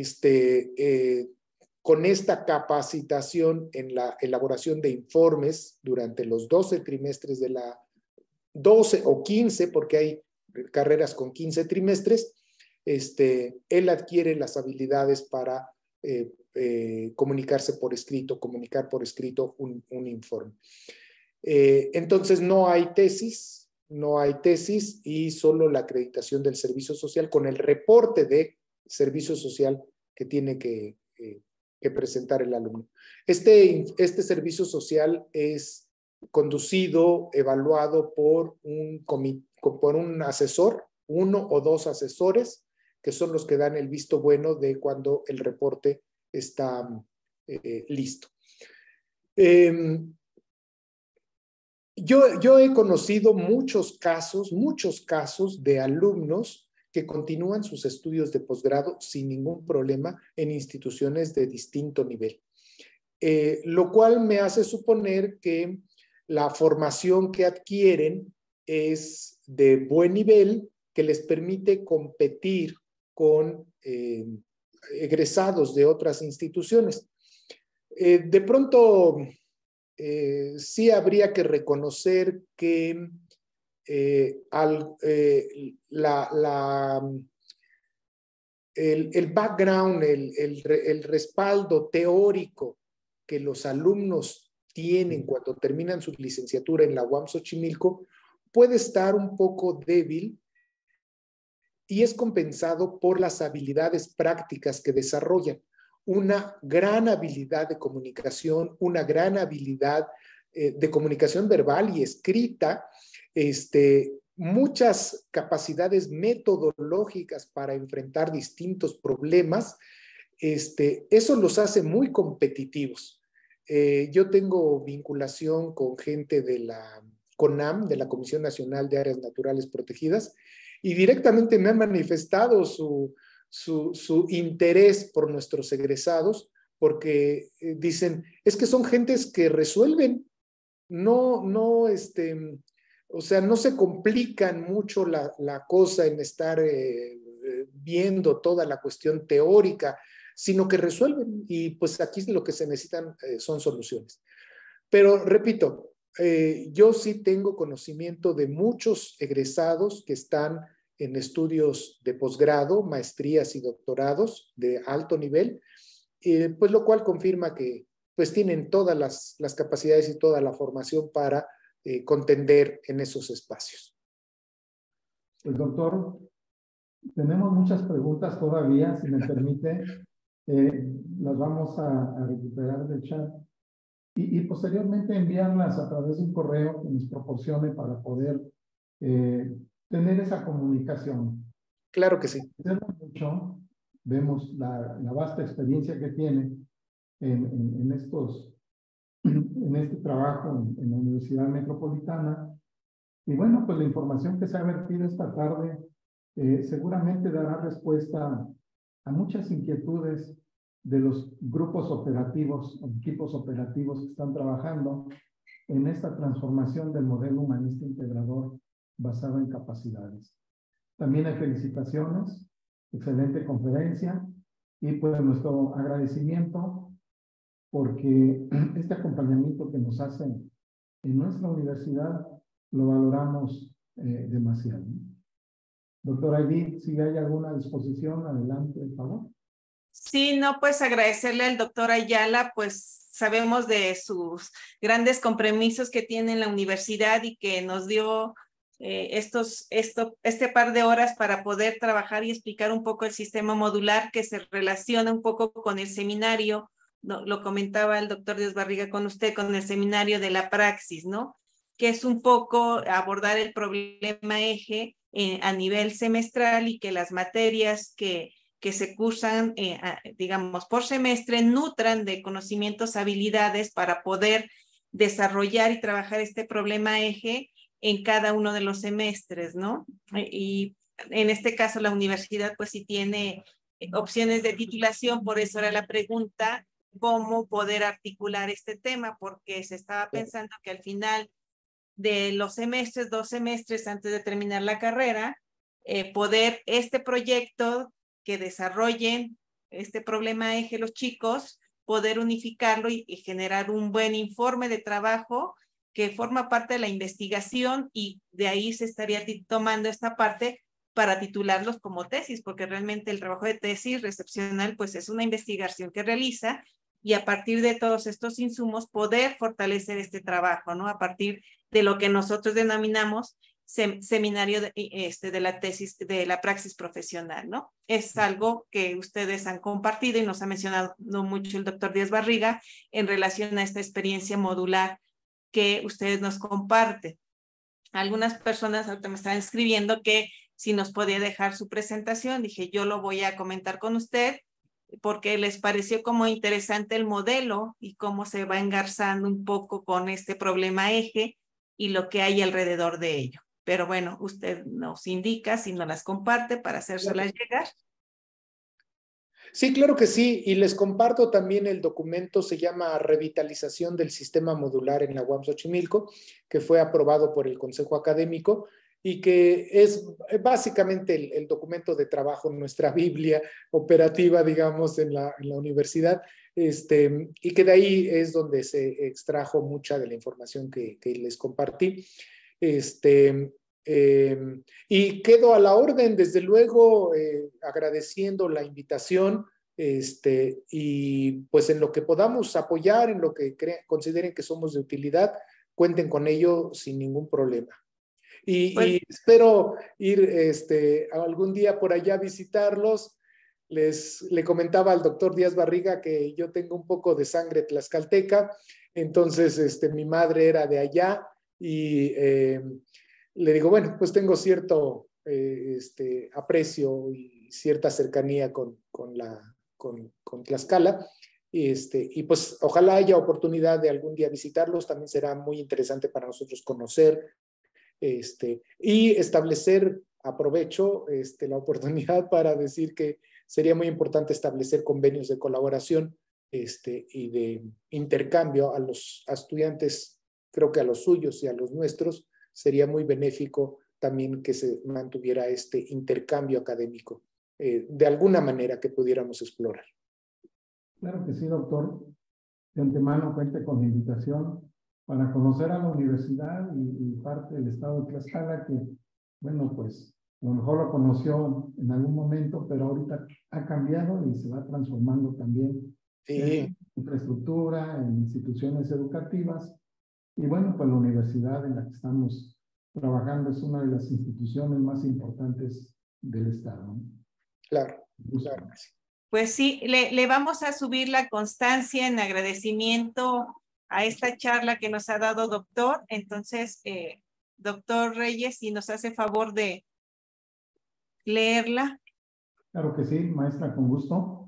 con esta capacitación en la elaboración de informes durante los 12 trimestres de la 12 o 15, porque hay carreras con 15 trimestres, él adquiere las habilidades para comunicarse por escrito, comunicar por escrito un informe. Entonces no hay tesis y solo la acreditación del servicio social con el reporte de servicio social que tiene que presentar el alumno. Este servicio social es conducido, evaluado por un asesor, 1 o 2 asesores, que son los que dan el visto bueno de cuando el reporte está listo. Yo he conocido muchos casos de alumnos que continúan sus estudios de posgrado sin ningún problema en instituciones de distinto nivel, lo cual me hace suponer que la formación que adquieren es de buen nivel, que les permite competir con egresados de otras instituciones. De pronto, sí habría que reconocer que el background, el respaldo teórico que los alumnos tienen cuando terminan su licenciatura en la UAM Xochimilco puede estar un poco débil, y es compensado por las habilidades prácticas que desarrollan. Una gran habilidad de comunicación, una gran habilidad de comunicación verbal y escrita, muchas capacidades metodológicas para enfrentar distintos problemas. Eso los hace muy competitivos. Yo tengo vinculación con gente de la CONAM, de la Comisión Nacional de Áreas Naturales Protegidas, y directamente me han manifestado su interés por nuestros egresados, porque dicen, es que son gentes que resuelven, o sea, no se complican mucho la cosa en estar viendo toda la cuestión teórica, sino que resuelven, y pues aquí lo que se necesitan son soluciones. Pero repito, yo sí tengo conocimiento de muchos egresados que están en estudios de posgrado, maestrías y doctorados de alto nivel, pues lo cual confirma que pues tienen todas las capacidades y toda la formación para contender en esos espacios. Pues doctor, tenemos muchas preguntas todavía, si me permite, las vamos a recuperar del chat y posteriormente enviarlas a través de un correo que nos proporcione para poder tener esa comunicación. Claro que sí. Mucho, vemos la vasta experiencia que tiene en este trabajo en la Universidad Metropolitana. Y bueno, pues la información que se ha vertido esta tarde seguramente dará respuesta a muchas inquietudes de los grupos operativos, equipos operativos que están trabajando en esta transformación del modelo humanista integrador basado en capacidades. También hay felicitaciones, excelente conferencia y pues nuestro agradecimiento porque este acompañamiento que nos hacen en nuestra universidad lo valoramos demasiado. Doctora Edith, si hay alguna disposición, adelante, por favor. Sí, no, pues agradecerle al doctor Ayala, pues sabemos de sus grandes compromisos que tiene en la universidad y que nos dio este par de horas para poder trabajar y explicar un poco el sistema modular que se relaciona un poco con el seminario, ¿no? Lo comentaba el doctor Díaz Barriga con usted, con el seminario de la praxis, ¿no? Que es un poco abordar el problema eje a nivel semestral y que las materias que se cursan, digamos, por semestre, nutran de conocimientos, habilidades para poder desarrollar y trabajar este problema eje en cada uno de los semestres, ¿no? Y en este caso la universidad pues sí tiene opciones de titulación, por eso era la pregunta, cómo poder articular este tema, porque se estaba pensando que al final de los semestres, 2 semestres antes de terminar la carrera, poder este proyecto que desarrollen este problema eje los chicos, poder unificarlo y generar un buen informe de trabajo que forma parte de la investigación y de ahí se estaría tomando esta parte para titularlos como tesis, porque realmente el trabajo de tesis recepcional pues es una investigación que realiza y a partir de todos estos insumos poder fortalecer este trabajo, ¿no? A partir de lo que nosotros denominamos seminario de la tesis de la praxis profesional, ¿no? Es algo que ustedes han compartido y nos ha mencionado mucho el doctor Díaz Barriga en relación a esta experiencia modular que ustedes nos comparten. Algunas personas ahorita me están escribiendo que si nos podía dejar su presentación, dije yo lo voy a comentar con usted porque les pareció como interesante el modelo y cómo se va engarzando un poco con este problema eje y lo que hay alrededor de ello. Pero bueno, usted nos indica si nos las comparte para hacérselas llegar. Sí, claro que sí, y les comparto también el documento, se llama Revitalización del Sistema Modular en la UAM Xochimilco, que fue aprobado por el Consejo Académico y que es básicamente el documento de trabajo, nuestra Biblia operativa, digamos, en la universidad, y que de ahí es donde se extrajo mucha de la información que les compartí. Y quedo a la orden, desde luego, agradeciendo la invitación, y pues en lo que podamos apoyar, en lo que consideren que somos de utilidad, cuenten con ello sin ningún problema. Y espero ir algún día por allá a visitarlos. Le comentaba al doctor Díaz Barriga que yo tengo un poco de sangre tlaxcalteca, entonces mi madre era de allá y le digo, bueno, pues tengo cierto aprecio y cierta cercanía con Tlaxcala. Y pues ojalá haya oportunidad de algún día visitarlos, también será muy interesante para nosotros conocer y establecer, aprovecho la oportunidad para decir que sería muy importante establecer convenios de colaboración y de intercambio a los estudiantes, creo que a los suyos y a los nuestros, sería muy benéfico también que se mantuviera este intercambio académico de alguna manera que pudiéramos explorar. Claro que sí, doctor. De antemano cuente con la invitación para conocer a la universidad y parte del estado de Tlaxcala que, bueno, pues a lo mejor lo conoció en algún momento, pero ahorita ha cambiado y se va transformando también en infraestructura, en instituciones educativas. Y bueno, pues la universidad en la que estamos trabajando es una de las instituciones más importantes del estado, ¿no? Claro, claro. Pues sí, le vamos a subir la constancia en agradecimiento a esta charla que nos ha dado doctor. Entonces, doctor Reyes, si nos hace favor de leerla. Claro que sí, maestra, con gusto.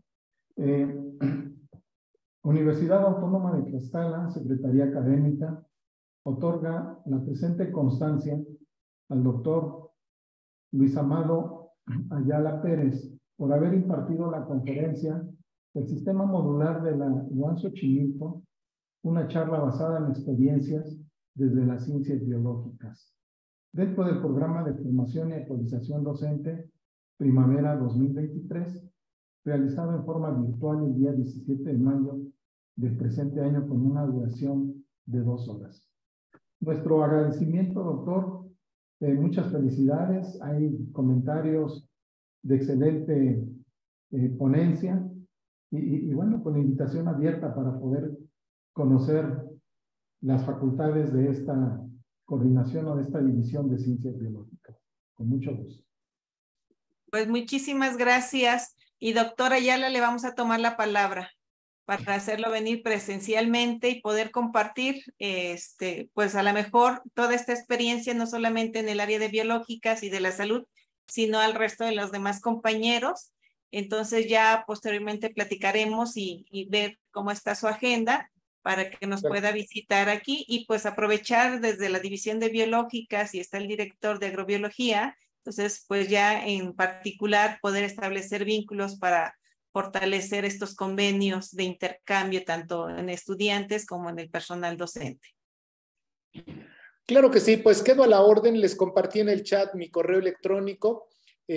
Universidad Autónoma de Tlaxcala, Secretaría Académica, otorga la presente constancia al doctor Luis Amado Ayala Pérez por haber impartido la conferencia El Sistema Modular de la UAM Xochimilco, una charla basada en experiencias desde las ciencias biológicas, dentro del programa de formación y actualización docente Primavera 2023, realizado en forma virtual el día 17 de mayo del presente año con una duración de 2 horas. Nuestro agradecimiento, doctor. Muchas felicidades. Hay comentarios de excelente ponencia y bueno, con la invitación abierta para poder conocer las facultades de esta coordinación o de esta división de ciencias biológicas. Con mucho gusto. Pues muchísimas gracias. Y doctora Ayala, le vamos a tomar la palabra para hacerlo venir presencialmente y poder compartir, pues a lo mejor toda esta experiencia, no solamente en el área de biológicas y de la salud, sino al resto de los demás compañeros. Entonces ya posteriormente platicaremos y ver cómo está su agenda para que nos pueda visitar aquí y pues aprovechar desde la división de biológicas y está el director de agrobiología. Entonces, pues ya en particular poder establecer vínculos para fortalecer estos convenios de intercambio tanto en estudiantes como en el personal docente. Claro que sí, pues quedo a la orden, les compartí en el chat mi correo electrónico,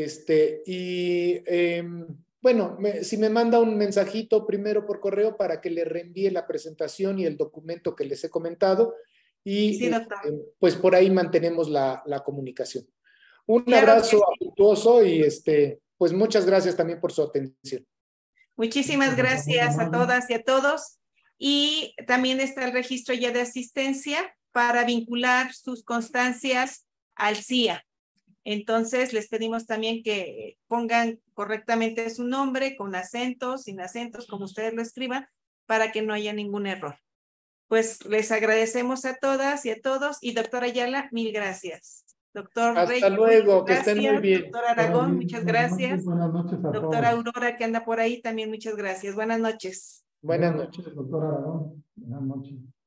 bueno, si me manda un mensajito primero por correo para que le reenvíe la presentación y el documento que les he comentado y sí, doctor. pues por ahí mantenemos la comunicación. Un claro abrazo afectuoso y pues muchas gracias también por su atención. Muchísimas gracias a todas y a todos. Y también está el registro ya de asistencia para vincular sus constancias al CIA. Entonces, les pedimos también que pongan correctamente su nombre, con acentos, sin acentos, como ustedes lo escriban, para que no haya ningún error. Pues les agradecemos a todas y a todos. Y doctora Ayala, mil gracias. Doctor Hasta Rey, luego, que gracias. estén muy bien. Doctor Aragón, muchas gracias. Buenas noches a Doctora todos. Aurora, que anda por ahí, también muchas gracias. Buenas noches. Buenas noches. Doctor Aragón. Buenas noches.